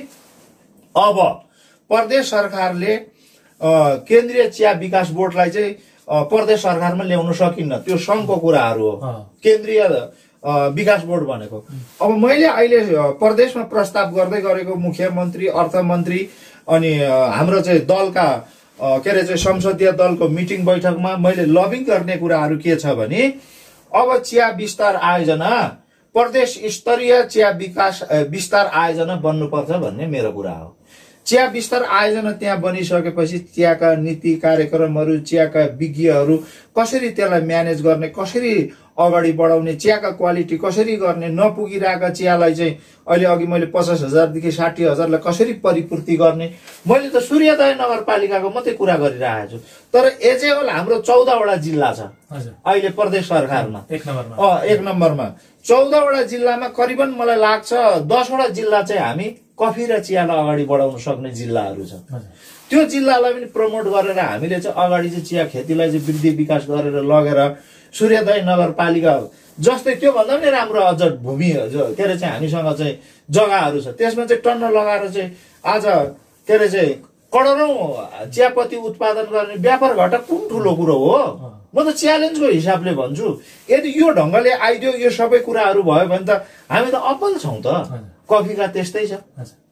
अब प्रदेश सरकारले केन्द्रीय चिया विकास बोर्डलाई चाहिँ प्रदेश सरकारमा ल्याउन सकिन्न, त्यो सङ्घको कुराहरू हो। केन्द्रीय विकास बोर्ड भनेको अब मैले अहिले प्रदेशमा प्रस्ताव गर्दै गरेको मुख्यमन्त्री, अर्थमन्त्री अनि हाम्रो चाहिँ दलका के अरे चाहिँ संसदीय दलको मिटिङ बैठकमा मैले लबिङ गर्ने कुराहरू के छ भने अब चिया विस्तार आयोजना, प्रदेश स्तरीय चिया विकास विस्तार आयोजना बन्नुपर्छ भन्ने मेरो कुरा हो। चिया विस्तार आयोजना त्यहाँ बनिसकेपछि चियाका नीति कार्यक्रमहरू, चियाका विज्ञहरू कसरी त्यसलाई म्यानेज गर्ने, कसरी अगाडि बढाउने, चियाका क्वालिटी कसरी गर्ने, नपुगिरहेका चियालाई चाहिँ अहिले अघि मैले 50,000 देखि 60,000लाई कसरी परिपूर्ति गर्ने, मैले त सूर्योदय नगरपालिकाको मात्रै कुरा गरिरहेको छु। तर एज ए होल हाम्रो 14 वटा जिल्ला छ अहिले प्रदेश सरकारमा, एक नम्बरमा 14 वटा जिल्लामा करिबन मलाई लाग्छ 10 वटा जिल्ला चाहिँ हामी कफी र चियालाई अगाडि बढाउन सक्ने जिल्लाहरू छ। त्यो जिल्लालाई पनि प्रमोट गरेर हामीले चाहिँ अगाडि चाहिँ चिया खेतीलाई चाहिँ वृद्धि विकास गरेर लगेर सूर्योदय नगरपालिका जस्तै त्योभन्दा पनि राम्रो अझ भूमि के अरे चाहिँ हामीसँग चाहिँ जग्गाहरू छ, त्यसमा चाहिँ टन्न लगाएर चाहिँ आज के अरे चाहिँ करोडौँ चियापत्ती उत्पादन गर्ने व्यापार घाटा कुन ठुलो कुरो हो? म त च्यालेन्जको हिसाबले भन्छु। यदि यो ढङ्गले आइदियो, यो सबै कुराहरू भयो भने त हामी त अब्बल छौँ त। कफीका त्यस्तै छ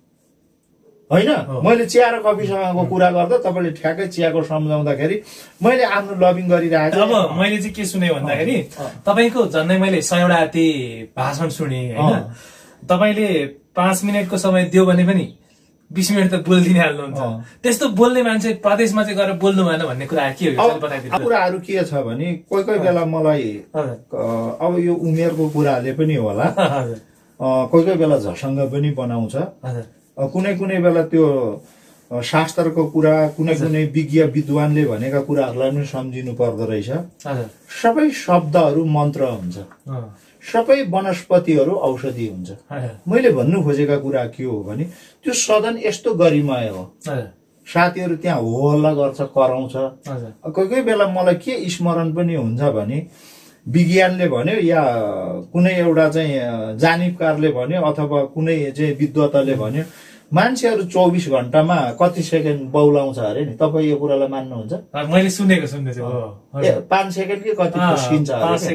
होइन? मैले चिया र कफीसँगको कुरा गर्दा तपाईँले ठ्याक्कै चियाको सम्झाउँदाखेरि मैले आफ्नो लबिङ गरिरहेको छु। अब मैले चाहिँ के सुने भन्दाखेरि तपाईँको झन्डै मैले 100 वटा भाषण सुने होइन। तपाईँले 5 मिनटको समय दियो भने पनि 20 मिनट त बोलिदिने हाल्नुहुन्छ त्यस्तो बोल्ने मान्छे प्रदेशमा चाहिँ गएर बोल्नु भएन भन्ने कुरा के हो बताइदिनु कुराहरू के छ भने कोही कोही बेला मलाई अब यो उमेरको कुराले पनि होला कोही कोही बेला झसङ्ग पनि बनाउँछ कुनै कुनै बेला त्यो शास्त्रको कुरा कुनै कुनै विज्ञ विद्वानले भनेका कुराहरूलाई पनि सम्झिनु पर्दो रहेछ सबै शब्दहरू मन्त्र हुन्छ सबै वनस्पतिहरू औषधि हुन्छ मैले भन्नु खोजेका कुरा के हो भने त्यो सदन यस्तो गरिमय हो साथीहरू त्यहाँ हो हल्ला गर्छ कराउँछ कोही कोही बेला मलाई के स्मरण पनि हुन्छ भने विज्ञानले भन्यो या कुनै एउटा चाहिँ जानिबकारले भन्यो अथवा कुनै चाहिँ विद्वताले भन्यो मान्छेहरू 24 घण्टामा कति सेकेन्ड बौलाउँछ अरे नि तपाईँ यो कुरालाई मान्नुहुन्छ मैले सुनेको 5 सेकेन्ड कि कति फुस्किन्छ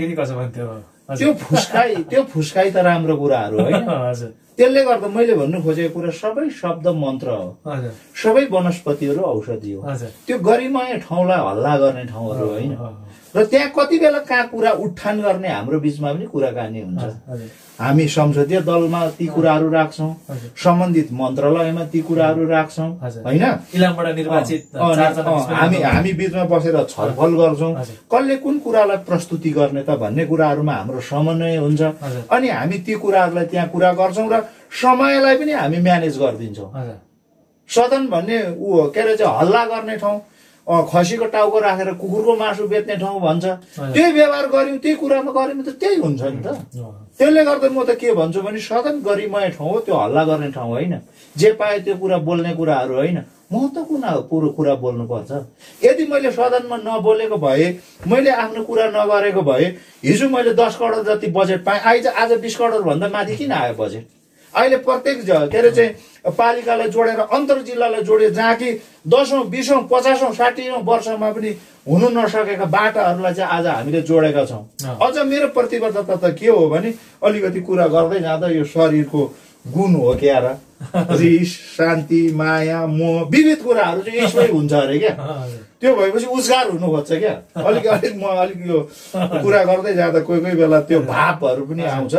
त्यो फुस्काई त राम्रो कुराहरू होइन त्यसले गर्दा मैले भन्नु खोजेको कुरा सबै शब्द मन्त्र हो सबै वनस्पतिहरू औषधि हो त्यो गरिमय ठाउँलाई हल्ला गर्ने ठाउँहरू होइन र त्यहाँ कति बेला कहाँ कुरा उठान गर्ने हाम्रो बीचमा पनि कुराकानी हुन्छ हामी संसदीय दलमा ती कुराहरू राख्छौं सम्बन्धित मन्त्रालयमा ती कुराहरू राख्छौं होइन हामी बीचमा बसेर छलफल गर्छौं कसले कुन कुरालाई प्रस्तुति गर्ने त भन्ने कुराहरूमा हाम्रो समन्वय हुन्छ अनि हामी ती कुराहरूलाई त्यहाँ कुरा गर्छौं र समयलाई पनि हामी म्यानेज गरिदिन्छौं सदन भन्ने ऊ के अरे चाहिँ हल्ला गर्ने ठाउँ खसीको टाउको राखेर कुकुरको मासु बेच्ने ठाउँ भन्छ त्यही व्यवहार गर्यौं त्यही कुरामा गर्यौं त त्यही हुन्छ नि त त्यसले गर्दा म त के भन्छु भने सदन गरिमय ठाउँ हो त्यो हल्ला गर्ने ठाउँ होइन जे पाए त्यो कुरा बोल्ने कुराहरू होइन महत्त्वपूर्ण पुरो कुरा बोल्नुपर्छ यदि मैले सदनमा नबोलेको भए मैले आफ्नो कुरा नगरेको भए हिजो मैले 10 करोड जति बजेट पाएँ आज 20 करोड भन्दा माथि किन आयो बजेट अहिले प्रत्येक के अरे चाहिँ पालिकालाई जोडेर अन्तर जिल्लालाई जोडे जहाँ कि 10औं 20औं 50औं 60औं वर्षमा पनि हुनु नसकेका बाटाहरूलाई चाहिँ आज हामीले जोडेका छौं अझ मेरो प्रतिबद्धता त के हो भने अलिकति कुरा गर्दै जाँदा यो शरीरको गुण हो क्या र रिस शान्ति माया मोह विविध कुराहरू चाहिँ यसमै हुन्छ अरे क्या त्यो भएपछि उस्गार हुनु खोज्छ क्या अलिक म अलिक यो कुरा गर्दै जाँदा कोही कोही बेला त्यो भावहरू पनि आउँछ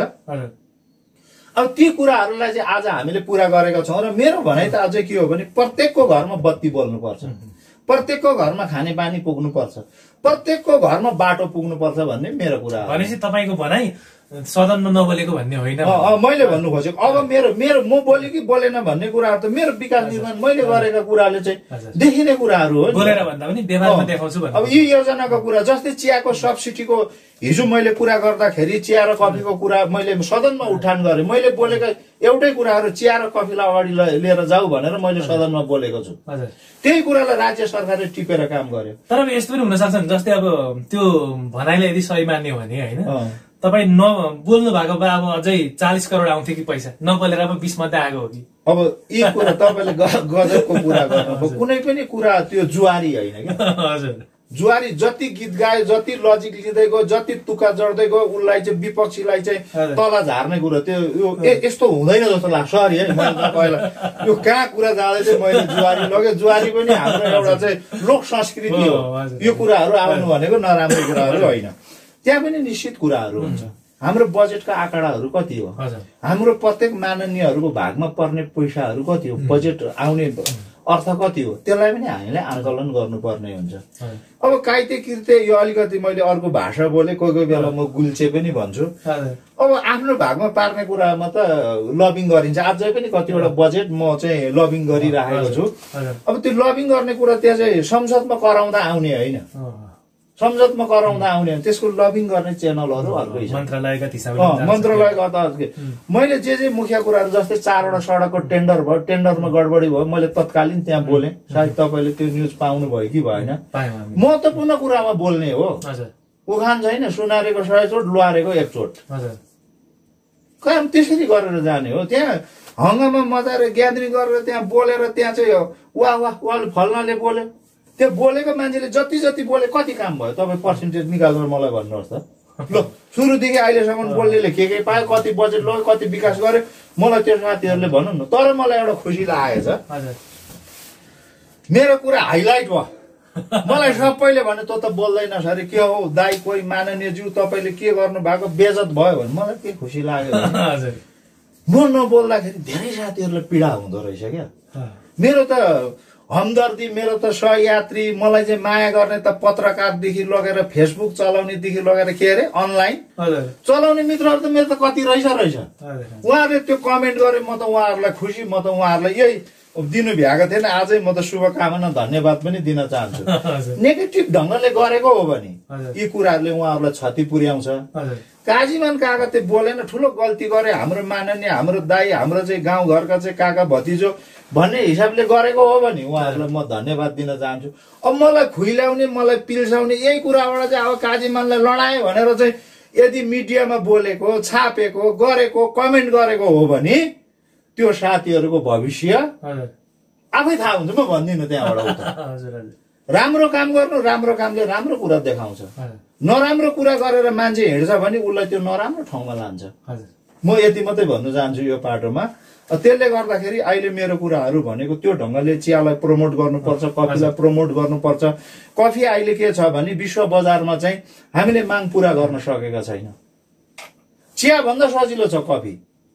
अब ती कुराहरूलाई चाहिँ आज हामीले पूरा गरेका छौं र मेरो भनाइ त अझै के हो भने प्रत्येकको घरमा बत्ती बोल्नुपर्छ प्रत्येकको घरमा खानेपानी पुग्नुपर्छ प्रत्येकको घरमा बाटो पुग्नुपर्छ भन्ने मेरो कुरा हो भनेपछि तपाईको भनाइ सदनमा नबोलेको भन्ने होइन मैले भन्नु खोजेको अब मेरो म बोले कि बोलेन भन्ने कुराहरू त मेरो विकास निर्माण मैले गरेका कुराले चाहिँ देखिने कुराहरू हो बोलेर भन्दा पनि व्यवहारमा देखाउँछु भन्ने अब यी योजनाको कुरा जस्तै चियाको सब्सिडीको हिजो मैले कुरा गर्दाखेरि चिया र कफीको कुरा मैले सदनमा उठान गरे मैले बोलेका एउटै कुराहरू चिया र कफीलाई अगाडि लिएर जाऊ भनेर मैले सदनमा बोलेको छु त्यही कुरालाई राज्य सरकारले टिपेर काम गर्यो तर अब यस्तो पनि हुन सक्छ नि जस्तै अब त्यो भनाइलाई यदि सही मान्ने हो भने हैन तपाई बोल्नु भएको भए अब अझै 40 करोड आउँथ्यो कि पैसा नबोलेर अब 20 मध्ये आएको हो कि अब यी कुरा तपाईले गजबको कुरा गर्नु कुनै पनि कुरा त्यो जुवारी हैन के हजुर जुवारी जति गीत गाए जति लजिक लिँदै गयो जति तुक्का जड्दै गयो उलाई चाहिँ विपक्षीलाई चाहिँ तल झार्ने कुरा त्यो यो यस्तो हुँदैन जस्तो लाग्छ सरी है मैले पहिला यो कहाँ कुरा जाँदै चाहिँ मैले जुवारी लगे जुवारी पनि हाम्रो एउटा चाहिँ लोक संस्कृति हो यो कुराहरू आउनु भनेको नराम्रो कुराहरू होइन त्यहाँ पनि निश्चित कुराहरू हुन्छ हाम्रो बजेटका आँकडाहरू कति हो हाम्रो प्रत्येक माननीयहरूको भागमा पर्ने पैसाहरू कति हो बजेट आउने अर्थ कति हो त्यसलाई पनि हामीले आकलन गर्नुपर्ने हुन्छ अब काइते किर्ते यो अलिकति मैले अर्को भाषा बोले कोही कोही बेला म गुल्चे पनि भन्छु अब आफ्नो भागमा पार्ने कुरामा त लबिङ गरिन्छ अझै पनि कतिवटा बजेट म चाहिँ लबिङ गरिराखेको छु अब त्यो लबिङ गर्ने कुरा त्यहाँ चाहिँ संसदमा कराउँदा आउने होइन संसदमा कराउँदा आउने त्यसको लबिङ गर्ने च्यानलहरू अर्कै छ मन्त्रालयगत मैले जे मुख्य कुराहरू जस्तै 4वटा सडकको टेन्डर भयो टेन्डरमा गडबडी भयो मैले तत्कालीन त्यहाँ बोले सायद तपाईले त्यो न्यूज पाउनु भयो कि भएन महत्त्वपूर्ण कुरामा बोल्ने हो उखान छैन सुनारेको 100 चोट लुहारेको 1 चोट काम त्यसरी गरेर जाने हो त्यहाँ हंगामा मजाले ग्यादरिङ गरेर त्यहाँ बोलेर त्यहाँ चाहिँ वाह वाह वाह फल्नाले बोल्यो त्यो बोलेको मान्छेले जति जति बोले कति काम भयो तपाईँ पर्सेन्टेज निकालेर मलाई भन्नुहोस् त ल सुरुदेखि अहिलेसम्म बोल्नेले के पायो कति बजेट लग्यो कति विकास गर्यो मलाई त्यो साथीहरूले भन्नु न तर मलाई एउटा खुसी लागेछ मेरो कुरा हाइलाइट भयो मलाई सबैले भने त बोल्दैनस् अरे के हो दाइ कोही माननीय ज्यू तपाईले के गर्नु भएको बेइज्जत भयो भने मलाई के खुसी लाग्यो म नबोल्दाखेरि धेरै साथीहरूलाई पीडा हुँदो रहेछ क्या। मेरो त हमदर्दी, मेरो त सहयात्री, मलाई चाहिँ माया गर्ने त पत्रकारदेखि लगेर फेसबुक चलाउनेदेखि लगेर के अरे अनलाइन चलाउने मित्रहरू त मेरो त कति रहेछ। उहाँहरूले त्यो कमेन्ट गरे, म त उहाँहरूलाई खुसी, म त उहाँहरूलाई यही दिनु भ्याएको थिएन। आजै म त शुभकामना धन्यवाद पनि दिन चाहन्छु। नेगेटिभ ढङ्गले गरेको हो भने यी कुराहरूले उहाँहरूलाई क्षति पुर्याउँछ। काजीमान काका त्यो बोलेन, ठुलो गल्ती गरे, हाम्रो माननीय, हाम्रो दाई, हाम्रो चाहिँ गाउँघरका चाहिँ काका भतिजो भन्ने हिसाबले गरेको हो भने उहाँहरूलाई म धन्यवाद दिन चाहन्छु। अब मलाई खुइल्याउने, मलाई पिल्साउने यही कुराबाट चाहिँ अब काजीमानलाई लडाएँ भनेर चाहिँ यदि मिडियामा बोलेको, छापेको, गरेको, कमेन्ट गरेको हो भने त्यो साथीहरूको भविष्य आफै थाहा हुन्छ। म भन्दिनँ त्यहाँबाट। राम्रो काम गर्नु, राम्रो कामले राम्रो कुरा देखाउँछ। नराम्रो कुरा गरेर मान्छे हिँड्छ भने उसलाई त्यो नराम्रो ठाउँमा लान्छ। म यति मात्रै भन्नु चाहन्छु यो पाटोमा। त्यसले गर्दाखेरि अहिले मेरो कुराहरू भनेको त्यो ढङ्गले चियालाई प्रमोट गर्नुपर्छ, कफीलाई प्रमोट गर्नुपर्छ। कफी अहिले के छ भने विश्व बजारमा चाहिँ हामीले माग पूरा गर्न सकेका छैन। चिया भन्दा सजिलो छ कफी।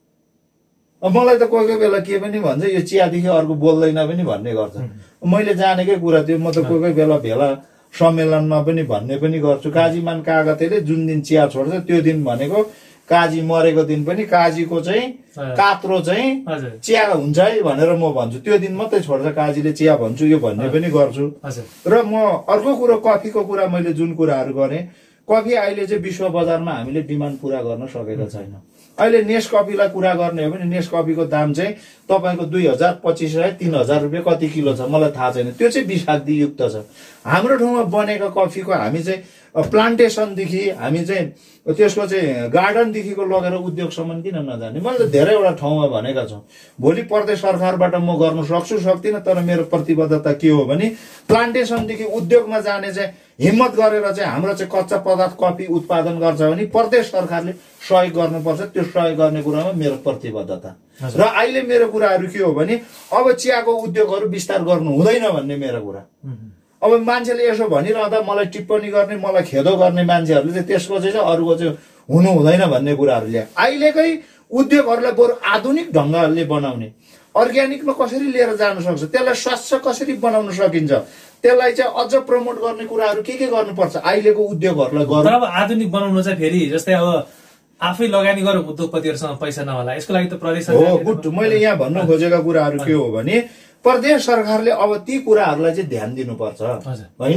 मलाई त कोही कोही बेला के पनि भन्छ, यो चियादेखि अर्को बोल्दैन पनि भन्ने गर्छ। मैले जानेकै कुरा त्यो, म त कोही कोही बेला भेला सम्मेलनमा पनि भन्ने पनि गर्छु। काजीमान कागतेले जुन दिन चिया छोड्छ त्यो दिन भनेको काजी मरेको दिन पनि काजीको चाहिँ कात्रो चाहिँ चिया हुन्छ है भनेर म भन्छु। त्यो दिन मात्रै छोड्छ काजीले चिया भन्छु, यो भन्ने पनि गर्छु। र म अर्को कुरो कफीको कुरा, मैले जुन कुराहरू गरेँ, कफी अहिले चाहिँ विश्व बजारमा हामीले डिमान्ड पूरा गर्न सकेका छैन। अहिले नेसकफीलाई कुरा गर्ने हो भने नेसकफीको दाम चाहिँ तपाईँको 2000, 2500, 3000 रुपियाँ कति किलो छ मलाई थाहा छैन। त्यो चाहिँ विषाक्तयुक्त छ। हाम्रो ठाउँमा बनेको कफीको हामी चाहिँ प्लान्टेसनदेखि हामी चाहिँ त्यसको चाहिँ गार्डनदेखिको लगेर उद्योगसम्म किन नजाने। मैले त धेरैवटा ठाउँमा भनेका छौँ। भोलि प्रदेश सरकारबाट म गर्नु सक्छु सक्दिनँ, तर मेरो प्रतिबद्धता के हो भने प्लान्टेसनदेखि उद्योगमा जाने चाहिँ हिम्मत गरेर चाहिँ हाम्रो चाहिँ कच्चा पदार्थ कफी उत्पादन गर्छ भने प्रदेश सरकारले सहयोग गर्नुपर्छ। त्यो सहयोग गर्ने कुरामा मेरो प्रतिबद्धता। र अहिले मेरो कुराहरू के हो भने अब चियाको उद्योगहरू विस्तार गर्नु हुँदैन भन्ने मेरो कुरा। अब मान्छेले यसो भनिरहँदा मलाई टिप्पणी गर्ने, मलाई खेदो गर्ने मान्छेहरूले चाहिँ त्यसको चाहिँ अरूको चाहिँ हुनु हुँदैन भन्ने कुराहरू ल्याए। अहिलेकै उद्योगहरूलाई बरु आधुनिक ढङ्गले बनाउने, अर्ग्यानिकमा कसरी लिएर जानु सक्छ, त्यसलाई स्वच्छ कसरी बनाउन सकिन्छ, त्यसलाई चाहिँ अझ प्रमोट गर्ने कुराहरू के गर्नुपर्छ अहिलेको उद्योगहरूलाई गर्नु। अब आधुनिक बनाउनु चाहिँ फेरि जस्तै अब आफै लगानी गरेर उद्योगपतिहरूसँग पैसा नहोला, यसको लागि त प्रदेश हो। गुड। मैले यहाँ भन्न खोजेका कुराहरू के हो भने प्रदेश सरकारले अब ती कुराहरूलाई चाहिँ ध्यान दिनुपर्छ होइन।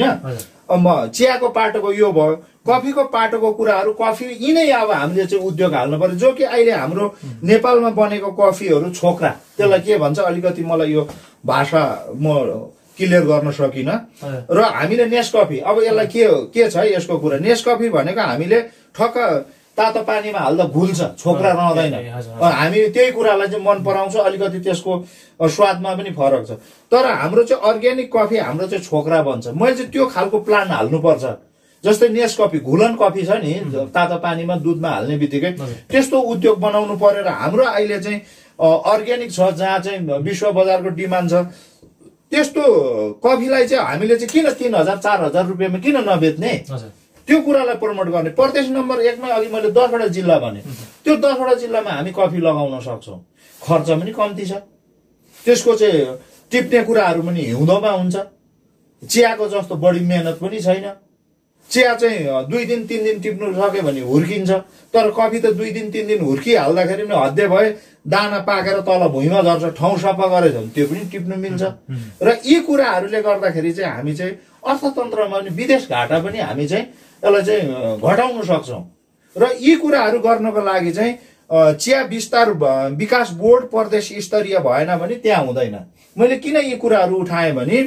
चियाको पाटोको यो भयो, कफीको पाटोको कुराहरू, कफी यिनै अब हामीले चाहिँ उद्योग हाल्नु पर्यो। जो कि अहिले हाम्रो नेपालमा बनेको कफीहरू छोक्रा, त्यसलाई के भन्छ अलिकति मलाई यो भाषा म क्लियर गर्न सकिनँ। र हामीले नेसकफी, अब यसलाई के छ यसको कुरा, नेसकफी भनेको हामीले ठक्क तातो पानीमा हाल्दा घुल्छ, छोक्रा रहँदैन। हामी त्यही कुरालाई चाहिँ मन पराउँछ, अलिकति त्यसको स्वादमा पनि फरक छ। तर हाम्रो चाहिँ अर्ग्यानिक कफी हाम्रो चाहिँ छोक्रा बन्छ। मैले चाहिँ त्यो खालको प्लान हाल्नुपर्छ। जस्तै नेसकफी घुलन कफी छ नि, तातो पानीमा दुधमा हाल्ने बित्तिकै त्यस्तो उद्योग बनाउनु पर्यो। र हाम्रो अहिले चाहिँ अर्ग्यानिक छ जहाँ चाहिँ विश्व बजारको डिमान्ड छ, त्यस्तो कफीलाई चाहिँ हामीले चाहिँ किन 3000, 4000 रुपियाँमा किन नबेच्ने, त्यो कुरालाई प्रमोट गर्ने। प्रदेश नम्बर 1 मा अघि मैले 10वटा जिल्ला भने, त्यो 10वटा जिल्लामा हामी कफी लगाउन सक्छौँ। खर्च पनि कम्ती छ, त्यसको चाहिँ टिप्ने कुराहरू पनि हिउँदोमा हुन्छ। चियाको जस्तो बढी मेहनत पनि छैन। चिया चाहिँ 2 दिन 3 दिन टिप्नु सक्यो भने हुर्किन्छ, तर कफी त 2 दिन 3 दिन हुर्किहाल्दाखेरि पनि हद्दे भए दाना पाकेर तल भुइँमा झर्छ। ठाउँ सफा गरेछ भने त्यो पनि टिप्नु मिल्छ। र यी कुराहरूले गर्दाखेरि चाहिँ हामी चाहिँ अर्थतन्त्रमा पनि विदेश घाटा पनि हामी चाहिँ यसलाई चाहिँ घटाउन सक्छौँ। र यी कुराहरू गर्नको लागि चाहिँ चिया विस्तार विकास बोर्ड प्रदेश स्तरीय भएन भने त्यहाँ हुँदैन। मैले किन यी कुराहरू उठाएँ भने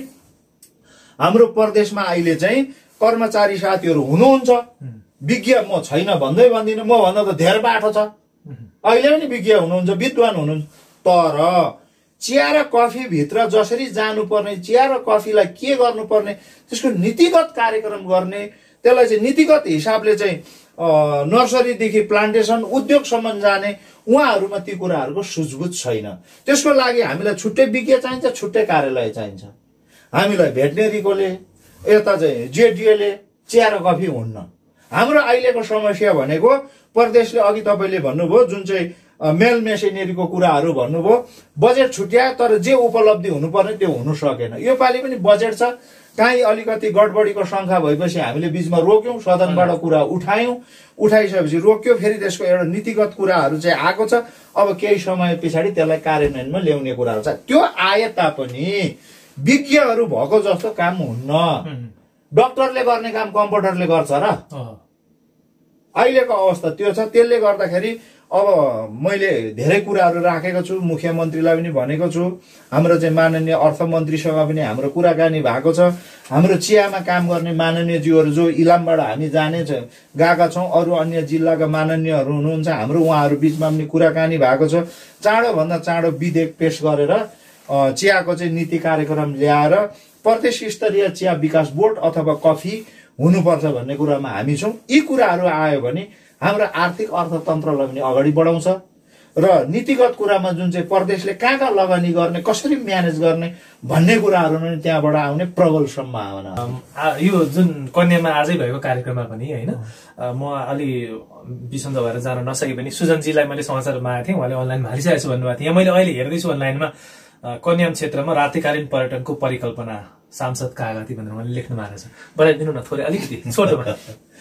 हाम्रो प्रदेशमा अहिले चाहिँ कर्मचारी साथीहरू हुनुहुन्छ, विज्ञ म छैन भन्दै भन्दिनँ, म भन्दा त धेरै बाटो छ। अहिले पनि विज्ञ हुनुहुन्छ, विद्वान हुनुहुन्छ, तर चिया र कफी भित्र जसरी जानुपर्ने, चिया र कफीलाई के गर्नुपर्ने, त्यसको नीतिगत कार्यक्रम गर्ने, त्यसलाई चाहिँ नीतिगत हिसाबले चाहिँ नर्सरीदेखि प्लान्टेसन उद्योगसम्म जाने, उहाँहरूमा ती कुराहरूको सुझबुझ छैन। त्यसको लागि हामीलाई छुट्टै विज्ञ चाहिन्छ, छुट्टै कार्यालय चाहिन्छ। हामीलाई भेटनेरीकोले, यता चाहिँ जेडिएले चिया र कफी हुन्न। हाम्रो अहिलेको समस्या भनेको प्रदेशले, अघि तपाईँले भन्नुभयो जुन चाहिँ मेल मेसिनरीको कुराहरू भन्नुभयो बजेट छुट्यायो तर जे उपलब्धि हुनुपर्ने त्यो हुनु सकेन यो पालि पनि बजेट छ काहीँ अलिकति गडबडीको शंका भएपछि हामीले बीचमा रोक्यौं सदनबाट कुरा उठाइसकेपछि रोक्यो फेरि त्यसको एउटा नीतिगत कुराहरू चाहिँ आएको छ अब केही समय पछाडि त्यसलाई कार्यान्वयनमा ल्याउने कुराहरू छ त्यो आए तापनि विज्ञहरू भएको जस्तो काम हुन्न डाक्टरले गर्ने काम कम्प्युटरले गर्छ र अहिलेको अवस्था त्यो छ त्यसले गर्दाखेरि अब मैले धेरै कुराहरू राखेको छु मुख्यमन्त्रीलाई पनि भनेको छु हाम्रो चाहिँ माननीय अर्थमन्त्रीसँग पनि हाम्रो कुराकानी भएको छ हाम्रो चियामा काम गर्ने माननीय ज्यूहरू जो इलामबाट हामी गएका छौं अरू अन्य जिल्लाका माननीयहरू हुनुहुन्छ हाम्रो उहाँहरू बीचमा पनि कुराकानी भएको छ चाँडो भन्दा चाँडो विधेयक पेश गरेर चियाको चाहिँ नीति कार्यक्रम ल्याएर प्रदेश स्तरीय चिया विकास बोर्ड अथवा कफी हुनुपर्छ भन्ने कुरामा हामी छौं यी कुराहरू आयो भने हाम्रो आर्थिक अर्थतन्त्रलाई पनि अगाडि बढाउँछ र नीतिगत कुरामा जुन चाहिँ प्रदेशले कहाँ लगानी गर्ने कसरी म्यानेज गर्ने भन्ने कुराहरू पनि त्यहाँबाट आउने प्रबल सम्भावना यो जुन कन्यामा आजै भएको कार्यक्रममा पनि हैन म अलि बिसन्चो भएर जान नसके पनि सुजनजीलाई मैले समाचारमा आएको थिएँ उहाँले अनलाइनमा हालिसकेको छु भन्नुभएको थियो मैले अहिले हेर्दैछु अनलाइनमा कन्याम क्षेत्रमा रात्रिकालीन पर्यटनको परिकल्पना सांसद कागती भनेर उहाँले लेख्नु भएको छ बताइदिनु न थोरै अलिकति छोटोमा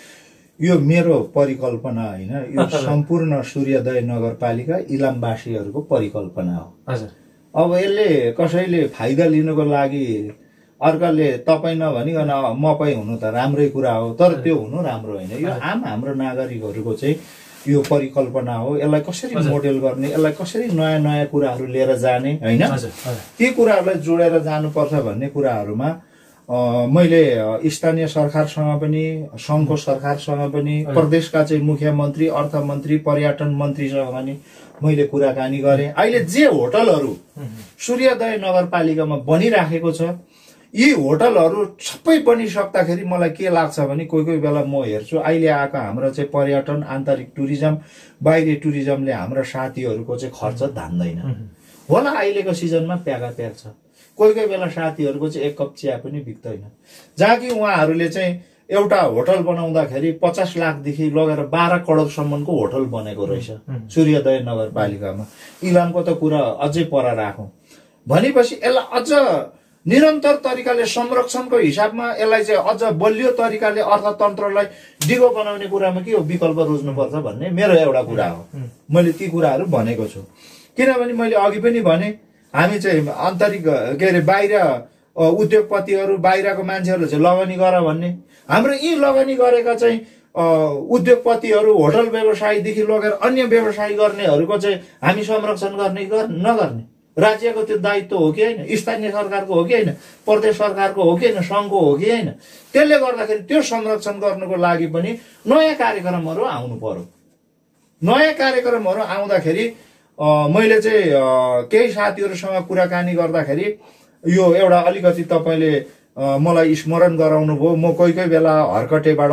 यो मेरो परिकल्पना होइन यो सम्पूर्ण सूर्योदय नगरपालिका इलामवासीहरूको परिकल्पना हो हजुर अब यसले कसैले फाइदा लिनको लागि अर्काले तपाई नभनिकन मपै हुनु त राम्रै कुरा हो तर त्यो हुनु राम्रो होइन यो आम हाम्रो नागरिकहरूको चाहिँ यो परिकल्पना हो यसलाई कसरी मोडेल गर्ने यसलाई कसरी नयाँ नयाँ कुराहरू लिएर जाने हैन ती कुराहरूलाई जोडेर जानुपर्छ भन्ने कुराहरूमा मैले स्थानीय सरकारसँग पनि संघको सरकारसँग पनि प्रदेशका चाहिँ मुख्यमन्त्री अर्थमन्त्री पर्यटन मन्त्रीसँग पनि मैले कुराकानी गरेँ अहिले जे होटलहरू सूर्योदय नगरपालिकामा बनिराखेको छ यी होटलहरू सबै बनिसक्दाखेरि मलाई के लाग्छ भने कोही कोही बेला म हेर्छु अहिले आएको हाम्रो चाहिँ पर्यटन आन्तरिक टुरिज्म बाहिरी टुरिज्मले हाम्रो साथीहरूको चाहिँ खर्च धान्दैन होला अहिलेको सिजनमा प्यागा प्याग्छ कोही कोही बेला साथीहरूको चाहिँ एक कप चिया पनि बिक्दैन जहाँ कि उहाँहरूले चाहिँ एउटा होटल बनाउँदाखेरि 50 लाखदेखि लगेर 12 करोडसम्मको होटल बनेको रहेछ सूर्योदय नगरपालिकामा इलामको त कुरा अझै पर राखौं भनेपछि यसलाई अझ निरन्तर तरिकाले संरक्षणको हिसाबमा यसलाई चाहिँ अझ बलियो तरिकाले अर्थतन्त्रलाई डिगो बनाउने कुरामा के हो विकल्प रोज्नुपर्छ भन्ने मेरो एउटा कुरा हो मैले ती कुराहरू भनेको छु किनभने मैले अघि पनि भने हामी चाहिँ आन्तरिक के अरे बाहिर उद्योगपतिहरू बाहिरको मान्छेहरूले चाहिँ लगानी गर भन्ने हाम्रो यी लगानी गरेका चाहिँ उद्योगपतिहरू होटल व्यवसायदेखि लगेर अन्य व्यवसाय गर्नेहरूको चाहिँ हामी संरक्षण गर्ने नगर्ने राज्यको त्यो दायित्व हो कि हैन स्थानीय सरकारको हो कि हैन प्रदेश सरकारको हो कि हैन संघको हो कि हैन त्यसले गर्दाखेरि त्यो संरक्षण गर्नको लागि पनि नयाँ कार्यक्रमहरू आउनु पर्यो नयाँ कार्यक्रमहरू आउँदाखेरि मैले चाहिँ केही साथीहरूसँग कुराकानी गर्दाखेरि यो एउटा अलिकति तपाईले मलाई स्मरण गराउनु भयो म कोही कोही बेला हरकटेबाट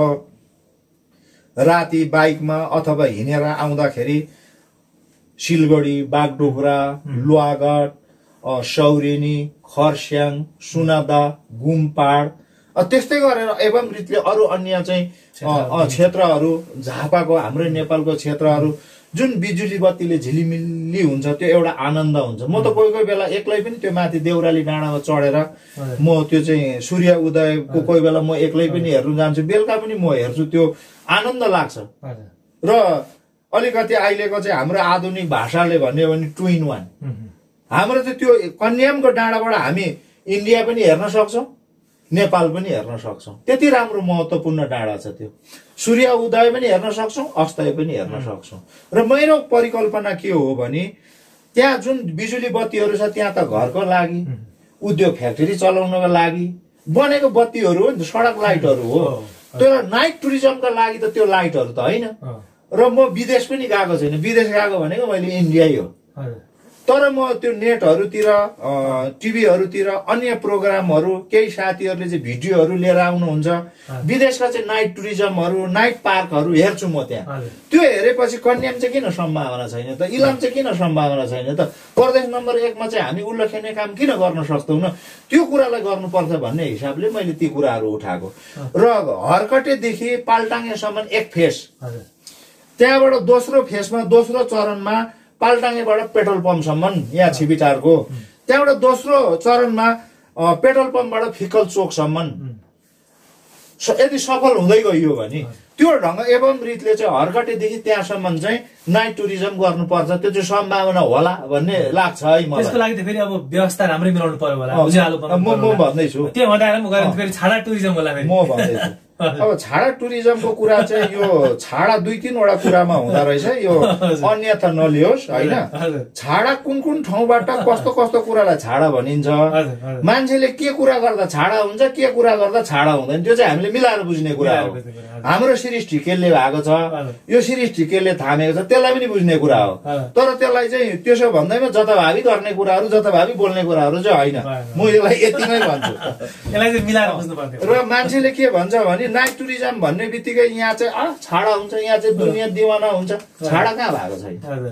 राति बाइकमा अथवा हिँडेर आउँदाखेरि सिलगढी बागडोगरा लुवागढ सौरेनी खरस्याङ सुनादा गुम्पाड त्यस्तै गरेर एवं रीतिले अरू अन्य चाहिँ क्षेत्रहरू झापाको हाम्रो नेपालको क्षेत्रहरू जुन बिजुली बत्तीले झिलिमिली हुन्छ त्यो एउटा आनन्द हुन्छ म त कोही कोही बेला एक्लै पनि त्यो माथि देउराली डाँडामा चढेर म त्यो चाहिँ सूर्य उदयको कोही बेला म एक्लै पनि हेर्न जान्छु बेलुका पनि म हेर्छु त्यो आनन्द लाग्छ र अलिकति अहिलेको चाहिँ हाम्रो आधुनिक भाषाले भन्यो भने 2 in 1 हाम्रो चाहिँ त्यो कन्यामको डाँडाबाट हामी इन्डिया पनि हेर्न सक्छौं नेपाल पनि हेर्न सक्छौं त्यति राम्रो महत्त्वपूर्ण डाँडा छ त्यो सूर्य उदय पनि हेर्न सक्छौं अस्तय पनि हेर्न सक्छौं र मेरो परिकल्पना के हो भने त्यहाँ जुन बिजुली बत्तीहरू छ त्यहाँ त घरको लागि उद्योग फ्याक्ट्री चलाउनको लागि बनेको बत्तीहरू हो नि सडक लाइटहरू हो त्यो नाइट टुरिज्मका लागि त त्यो लाइटहरू त हैन र म विदेश पनि गएको छैन विदेश गएको भनेको मैले इन्डियै हो तर म त्यो नेटहरुतिर टिभीहरुतिर अन्य प्रोग्रामहरु केही साथीहरुले चाहिँ भिडियोहरु लिएर आउनुहुन्छ विदेशका चाहिँ नाइट टुरिज्महरु नाइट पार्कहरु हेर्छु म त्यहाँ त्यो हेरेपछि कन्याम चाहिँ किन सम्भावना छैन त इलाम चाहिँ किन सम्भावना छैन त प्रदेश नम्बर 1 मा चाहिँ हामी उल्लेखनीय काम किन गर्न सक्दैनौं त्यो कुरालाई गर्नुपर्छ भन्ने हिसाबले मैले ती कुराहरु उठाएको र हरकटेदेखि पाल्टाङेसम्म एक फेस त्यहाँबाट दोस्रो फेसमा दोस्रो चरणमा पाल्टाङेबाट पेट्रोल पम्पसम्म यहाँ छिपिटारको, त्यहाँबाट दोस्रो चरणमा पेट्रोल पम्पबाट फिक्कल चोकसम्म यदि सफल हुँदै गइयो भने त्यो ढङ्ग एवं रीतले चाहिँ हर्कटेदेखि त्यहाँसम्म चाहिँ नाइट टुरिज्म गर्नुपर्छ, त्यो चाहिँ सम्भावना होला भन्ने लाग्छ है मलाई। त्यसको लागि त फेरि अब व्यवस्था राम्रै मिलाउनु पर्यो होला, उज्यालो म भन्दैछु त्यो भन्दा फेरि छाडा टुरिज्म होला फेरि म भन्दैछु। अब छाडा टुरिज्मको कुरा चाहिँ यो छाडा 2-3 कुरामा हुँदो रहेछ, यो अन्यथा नलियोस् होइन। छाडा कुन कुन ठाउँबाट कस्तो कस्तो कुरालाई छाडा भनिन्छ, मान्छेले के कुरा गर्दा छाडा हुन्छ, के कुरा गर्दा छाडा हुँदैन, त्यो चाहिँ हामीले मिलाएर बुझ्ने कुरा हो। हाम्रो शिरीष ढिकेलले भएको छ, यो शिरीष ढिकेलले थामेको छ, त्यसलाई पनि बुझ्ने कुरा हो। तर त्यसलाई चाहिँ त्यसो भन्दैमा जताभावी गर्ने कुराहरू, जताभावी बोल्ने कुराहरू चाहिँ होइन। म यसलाई यति नै भन्छु, यसलाई चाहिँ मिलाएर बुझ्नु पर्छ। र मान्छेले के भन्छ भने नाइट टुरिज्म भन्ने बित्तिकै यहाँ चाहिँ छाडा हुन्छ, यहाँ चाहिँ दुनियाँ दिवाना हुन्छ। छाडा कहाँ भएको छैन,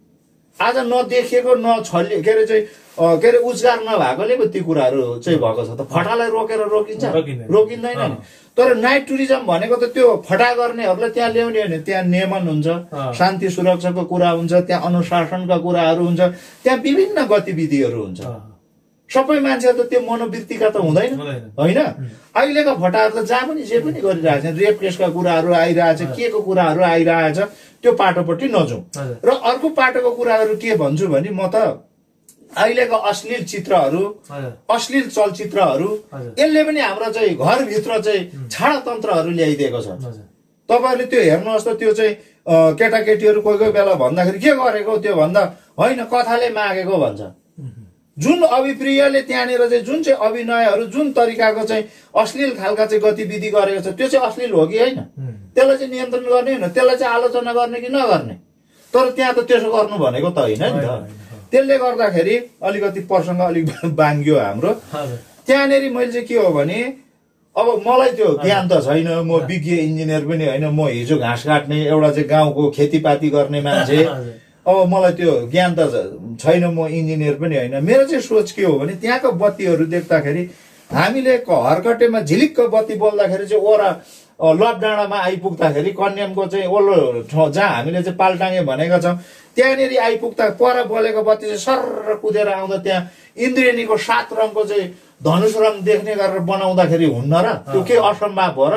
आज नदेखिएको नछल्ले के अरे चाहिँ के अरे उजगार नभएकोले पो ती कुराहरू चाहिँ भएको छ। त फटालाई रोकेर रोकिन्छ, रोकिँदैन नि। तर नाइट टुरिज्म भनेको त त्यो फटा गर्नेहरूलाई त्यहाँ ल्याउने होइन, त्यहाँ नियमन हुन्छ, शान्ति सुरक्षाको कुरा हुन्छ, त्यहाँ अनुशासनका कुराहरू हुन्छ, त्यहाँ विभिन्न गतिविधिहरू हुन्छ। सबै मान्छे त त्यो मनोवृत्तिका त हुँदैन होइन। अहिलेका फटाहरू त जहाँ पनि जे पनि गरिरहेछ, रेप केसका कुराहरू आइरहेछ, के को कुराहरू आइरहेछ, त्यो पाटोपट्टि नजाउँ। र अर्को पाटोको कुराहरू के भन्छु भने म त अहिलेको अश्लील चित्रहरू, अश्लील चलचित्रहरू, यसले पनि हाम्रो चाहिँ घरभित्र चाहिँ छाडातन्त्रहरू ल्याइदिएको छ। तपाईँहरूले त्यो हेर्नुहोस् त, त्यो चाहिँ केटाकेटीहरू कोही कोही बेला भन्दाखेरि के गरेको त्यो भन्दा होइन कथाले मागेको भन्छ। जुन अभिप्रियले त्यहाँनिर चाहिँ जुन चाहिँ अभिनयहरू, जुन तरिकाको चाहिँ अश्लील खालका चाहिँ गतिविधि गरेको छ, त्यो चाहिँ अश्लील हो कि होइन, त्यसलाई चाहिँ नियन्त्रण गर्ने होइन, त्यसलाई चाहिँ आलोचना गर्ने कि नगर्ने। तर त्यहाँ त त्यसो गर्नु भनेको त होइन नि त। त्यसले गर्दाखेरि अलिकति प्रसङ्ग अलिक बाङ्गियो हाम्रो। त्यहाँनिर मैले चाहिँ के हो भने अब मलाई त्यो ज्ञान त छैन, म विज्ञ इन्जिनियर पनि होइन, म हिजो घाँस काट्ने एउटा चाहिँ गाउँको खेतीपाती गर्ने मान्छे, अब मलाई त्यो ज्ञान त छैन, म इन्जिनियर पनि होइन। मेरो चाहिँ सोच के हो भने त्यहाँको बत्तीहरू देख्दाखेरि हामीले हर्कटेमा झिलिक्क बत्ती बोल्दाखेरि चाहिँ ओरा लप डाँडामा आइपुग्दाखेरि कन्यामको चाहिँ ओल्लो ठाउँ जहाँ हामीले चाहिँ पाल्टाङे भनेका छौँ, त्यहाँनिर आइपुग्दा पर बोलेको बत्ती चाहिँ सर्र कुदेर आउँदा त्यहाँ इन्द्रेणीको 7 रङको चाहिँ धनुष रङ देख्ने गरेर बनाउँदाखेरि हुन्न र, त्यो के असम्भव हो र।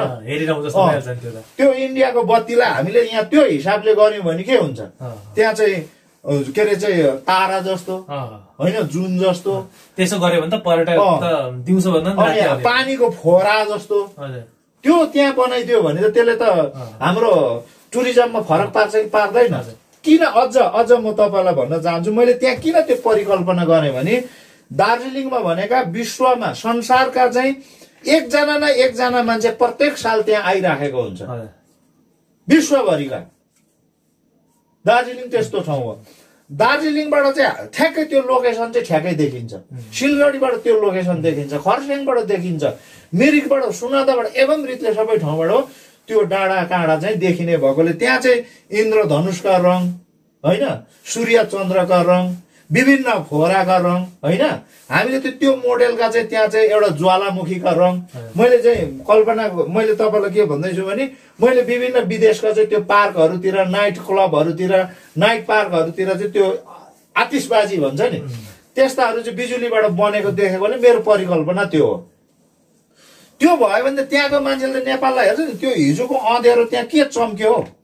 त्यो इन्डियाको बत्तीलाई हामीले यहाँ त्यो हिसाबले गर्यौँ भने के हुन्छ, त्यहाँ चाहिँ के अरे चाहिँ तारा जस्तो होइन, जुन जस्तो त्यसो गर्यो भने त पर्यटक दिउँसो भन्दा पानीको फोरा जस्तो त्यो त्यहाँ बनाइदियो भने त त्यसले त हाम्रो टुरिज्ममा फरक पार्छ कि पार्दैन। किन अझ म तपाईँलाई भन्न चाहन्छु, मैले त्यहाँ किन त्यो परिकल्पना गरेँ भने दार्जिलिङमा भनेका विश्वमा संसारका चाहिँ एकजना न एकजना मान्छे प्रत्येक साल त्यहाँ आइराखेको हुन्छ, विश्वभरिका। दार्जिलिङ त्यस्तो ठाउँ हो। दार्जिलिङबाट चाहिँ ठ्याक्कै त्यो लोकेसन चाहिँ ठ्याक्कै देखिन्छ, सिलगढीबाट त्यो लोकेसन देखिन्छ, खरसाङबाट देखिन्छ, मिरिकबाट, सुनादाबाट एवं रीतले सबै ठाउँबाट त्यो डाँडा काँडा चाहिँ देखिने भएकोले त्यहाँ चाहिँ इन्द्रधनुषका रङ होइन, सूर्य चन्द्रका रङ, विभिन्न फोहराका रङ होइन, हामीले त्यो मोडेलका चाहिँ त्यहाँ चाहिँ एउटा ज्वालामुखीका रङ। मैले चाहिँ कल्पना, मैले तपाईँलाई के भन्दैछु भने मैले विभिन्न विदेशका चाहिँ त्यो पार्कहरूतिर, नाइट क्लबहरूतिर, नाइट पार्कहरूतिर चाहिँ त्यो आतिशबाजी भन्छ नि, त्यस्ताहरू चाहिँ बिजुलीबाट बनेको देखेकोले मेरो परिकल्पना त्यो हो। त्यो भयो भने त त्यहाँको मान्छेले नेपाललाई हेर्छ नि, त्यो हिजोको अँध्यारो त्यहाँ के चम्क्यो हो,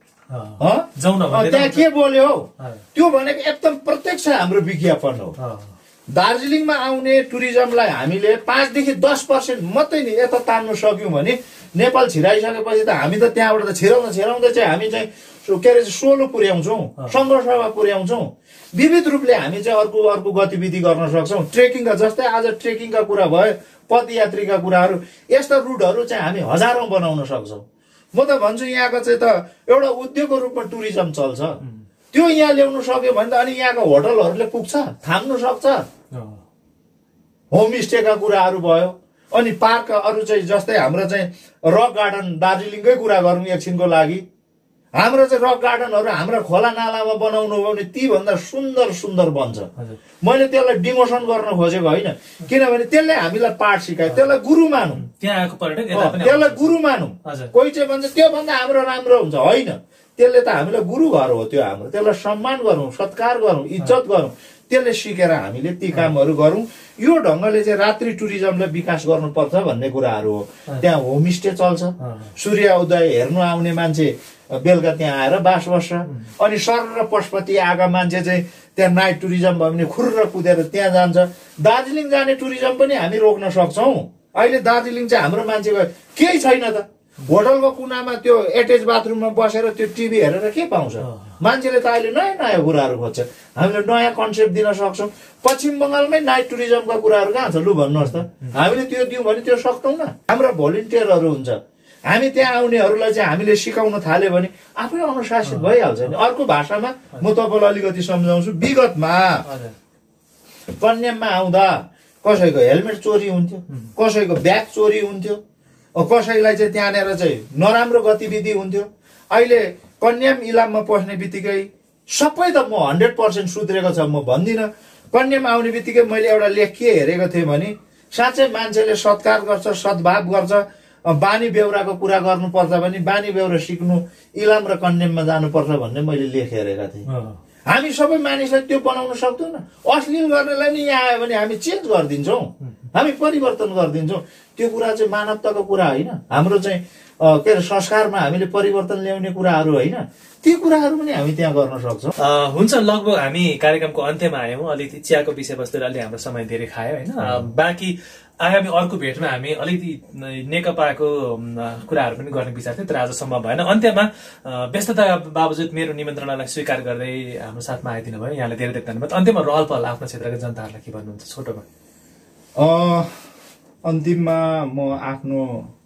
त्यहाँ के बोल्यो हो, त्यो भनेको एकदम प्रत्यक्ष हाम्रो विज्ञापन हो। दार्जिलिङमा आउने टुरिज्मलाई हामीले 5 देखि 10% मात्रै नि यता तान्नु सक्यौँ भने नेपाल छिराइसकेपछि त हामी त त्यहाँबाट त छिराउँदै चाहिँ हामी चाहिँ के अरे सोलो पुर्याउँछौँ, सङ्घर्षमा पुर्याउँछौँ, विविध रूपले हामी चाहिँ अर्को गतिविधि गर्न सक्छौँ। ट्रेकिङका जस्तै आज ट्रेकिङका कुरा भयो, पदयात्रीका कुराहरू, यस्ता रुटहरू चाहिँ हामी हजारौँ बनाउन सक्छौँ। म त भन्छु यहाँको चाहिँ त एउटा उद्योगको रूपमा टुरिज्म चल्छ, त्यो यहाँ ल्याउनु सक्यो भने त अनि यहाँको होटलहरूले पुग्छ, थाम्नु सक्छ। होमस्टेका कुराहरू भयो, अनि पार्क अरू चाहिँ जस्तै हाम्रो चाहिँ रक गार्डन, दार्जिलिङकै कुरा गरौँ एकछिनको लागि, हाम्रो चाहिँ रक गार्डनहरू हाम्रो खोला नालामा बनाउनु हो भने तीभन्दा सुन्दर बन्छ। मैले त्यसलाई डिमोसन गर्न खोजेको होइन, किनभने त्यसले हामीलाई पाठ सिकायो, त्यसलाई गुरु मानौँ, त्यसलाई गुरु मानौँ। कोही चाहिँ भन्छ त्योभन्दा हाम्रो राम्रो हुन्छ, होइन, त्यसले त हामीलाई गुरु घर हो त्यो हाम्रो त्यसलाई सम्मान गरौँ सत्कार गरौँ इज्जत गरौँ त्यसले सिकेर हामीले ती कामहरू गरौँ यो ढङ्गले चाहिँ रात्रि टुरिज्मलाई विकास गर्नुपर्छ भन्ने कुराहरू हो त्यहाँ होमस्टे चल्छ सूर्य उदय हेर्नु आउने मान्छे बेलुका त्यहाँ आएर बास बस्छ अनि सर र पशुपति आएका मान्छे चाहिँ त्यहाँ नाइट टुरिज्म भयो भने खुर्र कुदेर त्यहाँ जान्छ दार्जिलिङ जाने टुरिज्म पनि हामी रोक्न सक्छौँ अहिले दार्जिलिङ चाहिँ हाम्रो मान्छेको केही छैन त होटलको कुनामा त्यो एटेच बाथरुममा बसेर त्यो टिभी हेरेर के पाउँछ मान्छेले त अहिले नयाँ नयाँ कुराहरू खोज्छ हामीले नयाँ कन्सेप्ट दिन सक्छौँ पश्चिम बङ्गालमै नाइट टुरिज्मका कुराहरू कहाँ छ लु भन्नुहोस् त हामीले त्यो दिउँ भने त्यो सक्छौँ न हाम्रो भोलिन्टियरहरू हुन्छ हामी त्यहाँ आउनेहरूलाई चाहिँ हामीले सिकाउन थाल्यो भने आफै अनुशासित भइहाल्छ नि अर्को भाषामा म तपाईँलाई अलिकति सम्झाउँछु विगतमा कन्याममा आउँदा कसैको हेलमेट चोरी हुन्थ्यो कसैको ब्याग चोरी हुन्थ्यो कसैलाई चाहिँ त्यहाँनिर चाहिँ नराम्रो गतिविधि हुन्थ्यो अहिले कन्याम इलाममा पस्ने बित्तिकै सबै त म 100% सुध्रेको छ म भन्दिनँ कन्याम आउने बित्तिकै मैले एउटा लेख के हेरेको थिएँ भने साँच्चै मान्छेले सत्कार गर्छ सद्भाव गर्छ बानी बेहोराको कुरा गर्नुपर्छ भने बानी बेहोरा सिक्नु इलाम र कन्याममा जानुपर्छ भन्ने मैले लेख हेरेका थिएँ हामी सबै मानिसलाई त्यो बनाउन सक्दैनौँ अश्लील गर्नेलाई नि यहाँ आयो भने हामी चेन्ज गरिदिन्छौँ हामी परिवर्तन गरिदिन्छौँ त्यो कुरा चाहिँ मानवताको कुरा होइन हाम्रो चाहिँ के अरे संस्कारमा हामीले परिवर्तन ल्याउने कुराहरू होइन ती कुराहरू पनि हामी त्यहाँ गर्न सक्छौँ हुन्छ लगभग हामी कार्यक्रमको अन्त्यमा आयौँ अलिकति चियाको विषयवस्तुले अलि हाम्रो समय धेरै खायो होइन बाँकी आगामी अर्को भेटमा हामी अलिकति नेकपाको कुराहरू पनि गर्ने विचार थियो तर आज सम्भव भएन अन्त्यमा व्यस्तता बावजुद मेरो निमन्त्रणालाई स्वीकार गर्दै हाम्रो साथमा आइदिनु भयो यहाँलाई धेरै धेरै धन्यवाद अन्त्यमा रहलपहल आफ्नो क्षेत्रका जनताहरूलाई के भन्नुहुन्छ छोटोमा अन्तिममा म आफ्नो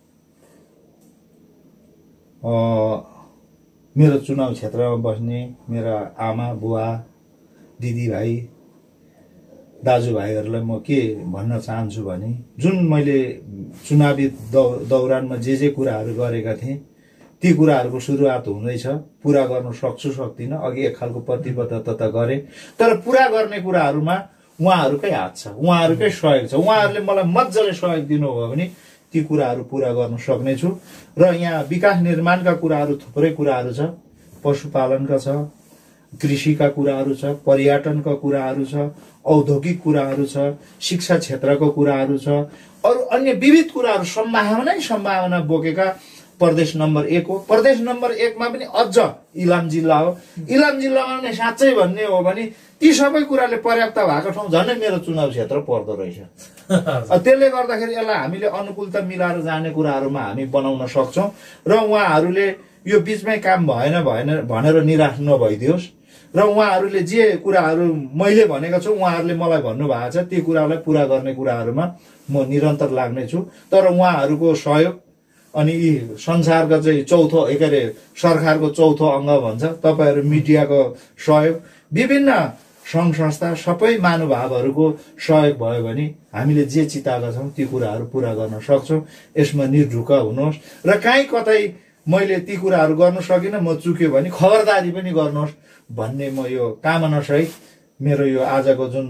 मेरो चुनाव क्षेत्रमा बस्ने मेरा आमा बुवा दिदीभाइ दाजुभाइहरूलाई म के भन्न चाहन्छु भने जुन मैले चुनावी दौरानमा जे कुराहरू गरेका थिएँ ती कुराहरूको सुरुवात हुँदैछ पुरा गर्न सक्छु सक्दिनँ अघि एक खालको प्रतिबद्धता त गरेँ तर पुरा गर्ने कुराहरूमा उहाँहरूकै हात छ उहाँहरूकै सहयोग छ उहाँहरूले मलाई मजाले सहयोग दिनुभयो भने ती कुराहरू पुरा गर्न सक्नेछु र यहाँ विकास निर्माणका कुराहरू थुप्रै कुराहरू छ पशुपालनका छ कृषिका कुराहरू छ पर्यटनका कुराहरू छ औद्योगिक कुराहरू छ शिक्षा क्षेत्रको कुराहरू छ अरू अन्य विविध कुराहरू सम्भावना बोकेका प्रदेश नम्बर 1 हो प्रदेश नम्बर 1 मा पनि अझ इलाम जिल्ला हो इलाम जिल्लामा पनि साँच्चै भन्ने हो भने ती सबै कुराले पर्याप्त भएको ठाउँ झनै मेरो चुनाव क्षेत्र पर्दो रहेछ त्यसले गर्दाखेरि यसलाई हामीले अनुकूलता मिलाएर जाने कुराहरूमा हामी बनाउन सक्छौं र उहाँहरूले यो बीचमै काम भएन भनेर निराश नभइदियोस् र उहाँहरूले जे कुराहरू मैले भनेको छु उहाँहरूले मलाई भन्नुभएको छ ती कुरालाई पूरा गर्ने कुराहरूमा म निरन्तर लाग्ने छु तर उहाँहरूको सहयोग अनि यी संसारको चाहिँ चौथो के अरे सरकारको चौथो अङ्ग भन्छ तपाईहरु मिडियाको सहयोग विभिन्न संघ संस्था सबै महानुभावहरूको सहयोग भयो भने हामीले जे चिताएका छौं ती कुराहरू पूरा गर्न सक्छौं यसमा निर्धुक हुनुहोस् र काहीँ कतै मैले ती कुराहरू गर्न सकिन म चुक्यो भने खबरदारी पनि गर्नुहोस् भन्ने म यो कामना सहित मेरो यो आजको जुन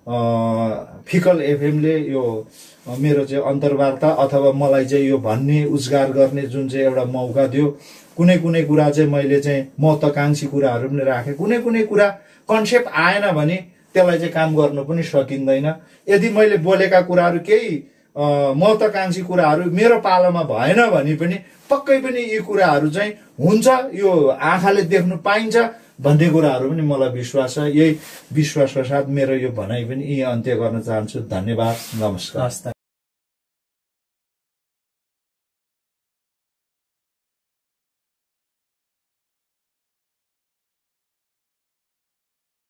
फिकल एफएमले यो मेरो चाहिँ अन्तर्वार्ता अथवा मलाई चाहिँ यो भन्ने उद्घार गर्ने जुन चाहिँ एउटा मौका दियो कुनै कुनै कुरा चाहिँ मैले चाहिँ महत्त्वकांक्षी कुराहरू पनि राखे कुनै कुरा कन्सेप्ट आएन भने त्यसलाई चाहिँ काम गर्नु पनि सकिँदैन यदि मैले बोलेका कुराहरू केही महत्त्वकांक्षी कुराहरू मेरो पालोमा भएन भने पनि पक्कै पनि यी कुराहरू चाहिँ हुन्छ यो आँखाले देख्नु पाइन्छ भन्ने कुराहरू पनि मलाई विश्वास छ यही विश्वासका साथ मेरो यो भनाइ पनि यही अन्त्य गर्न चाहन्छु धन्यवाद नमस्कार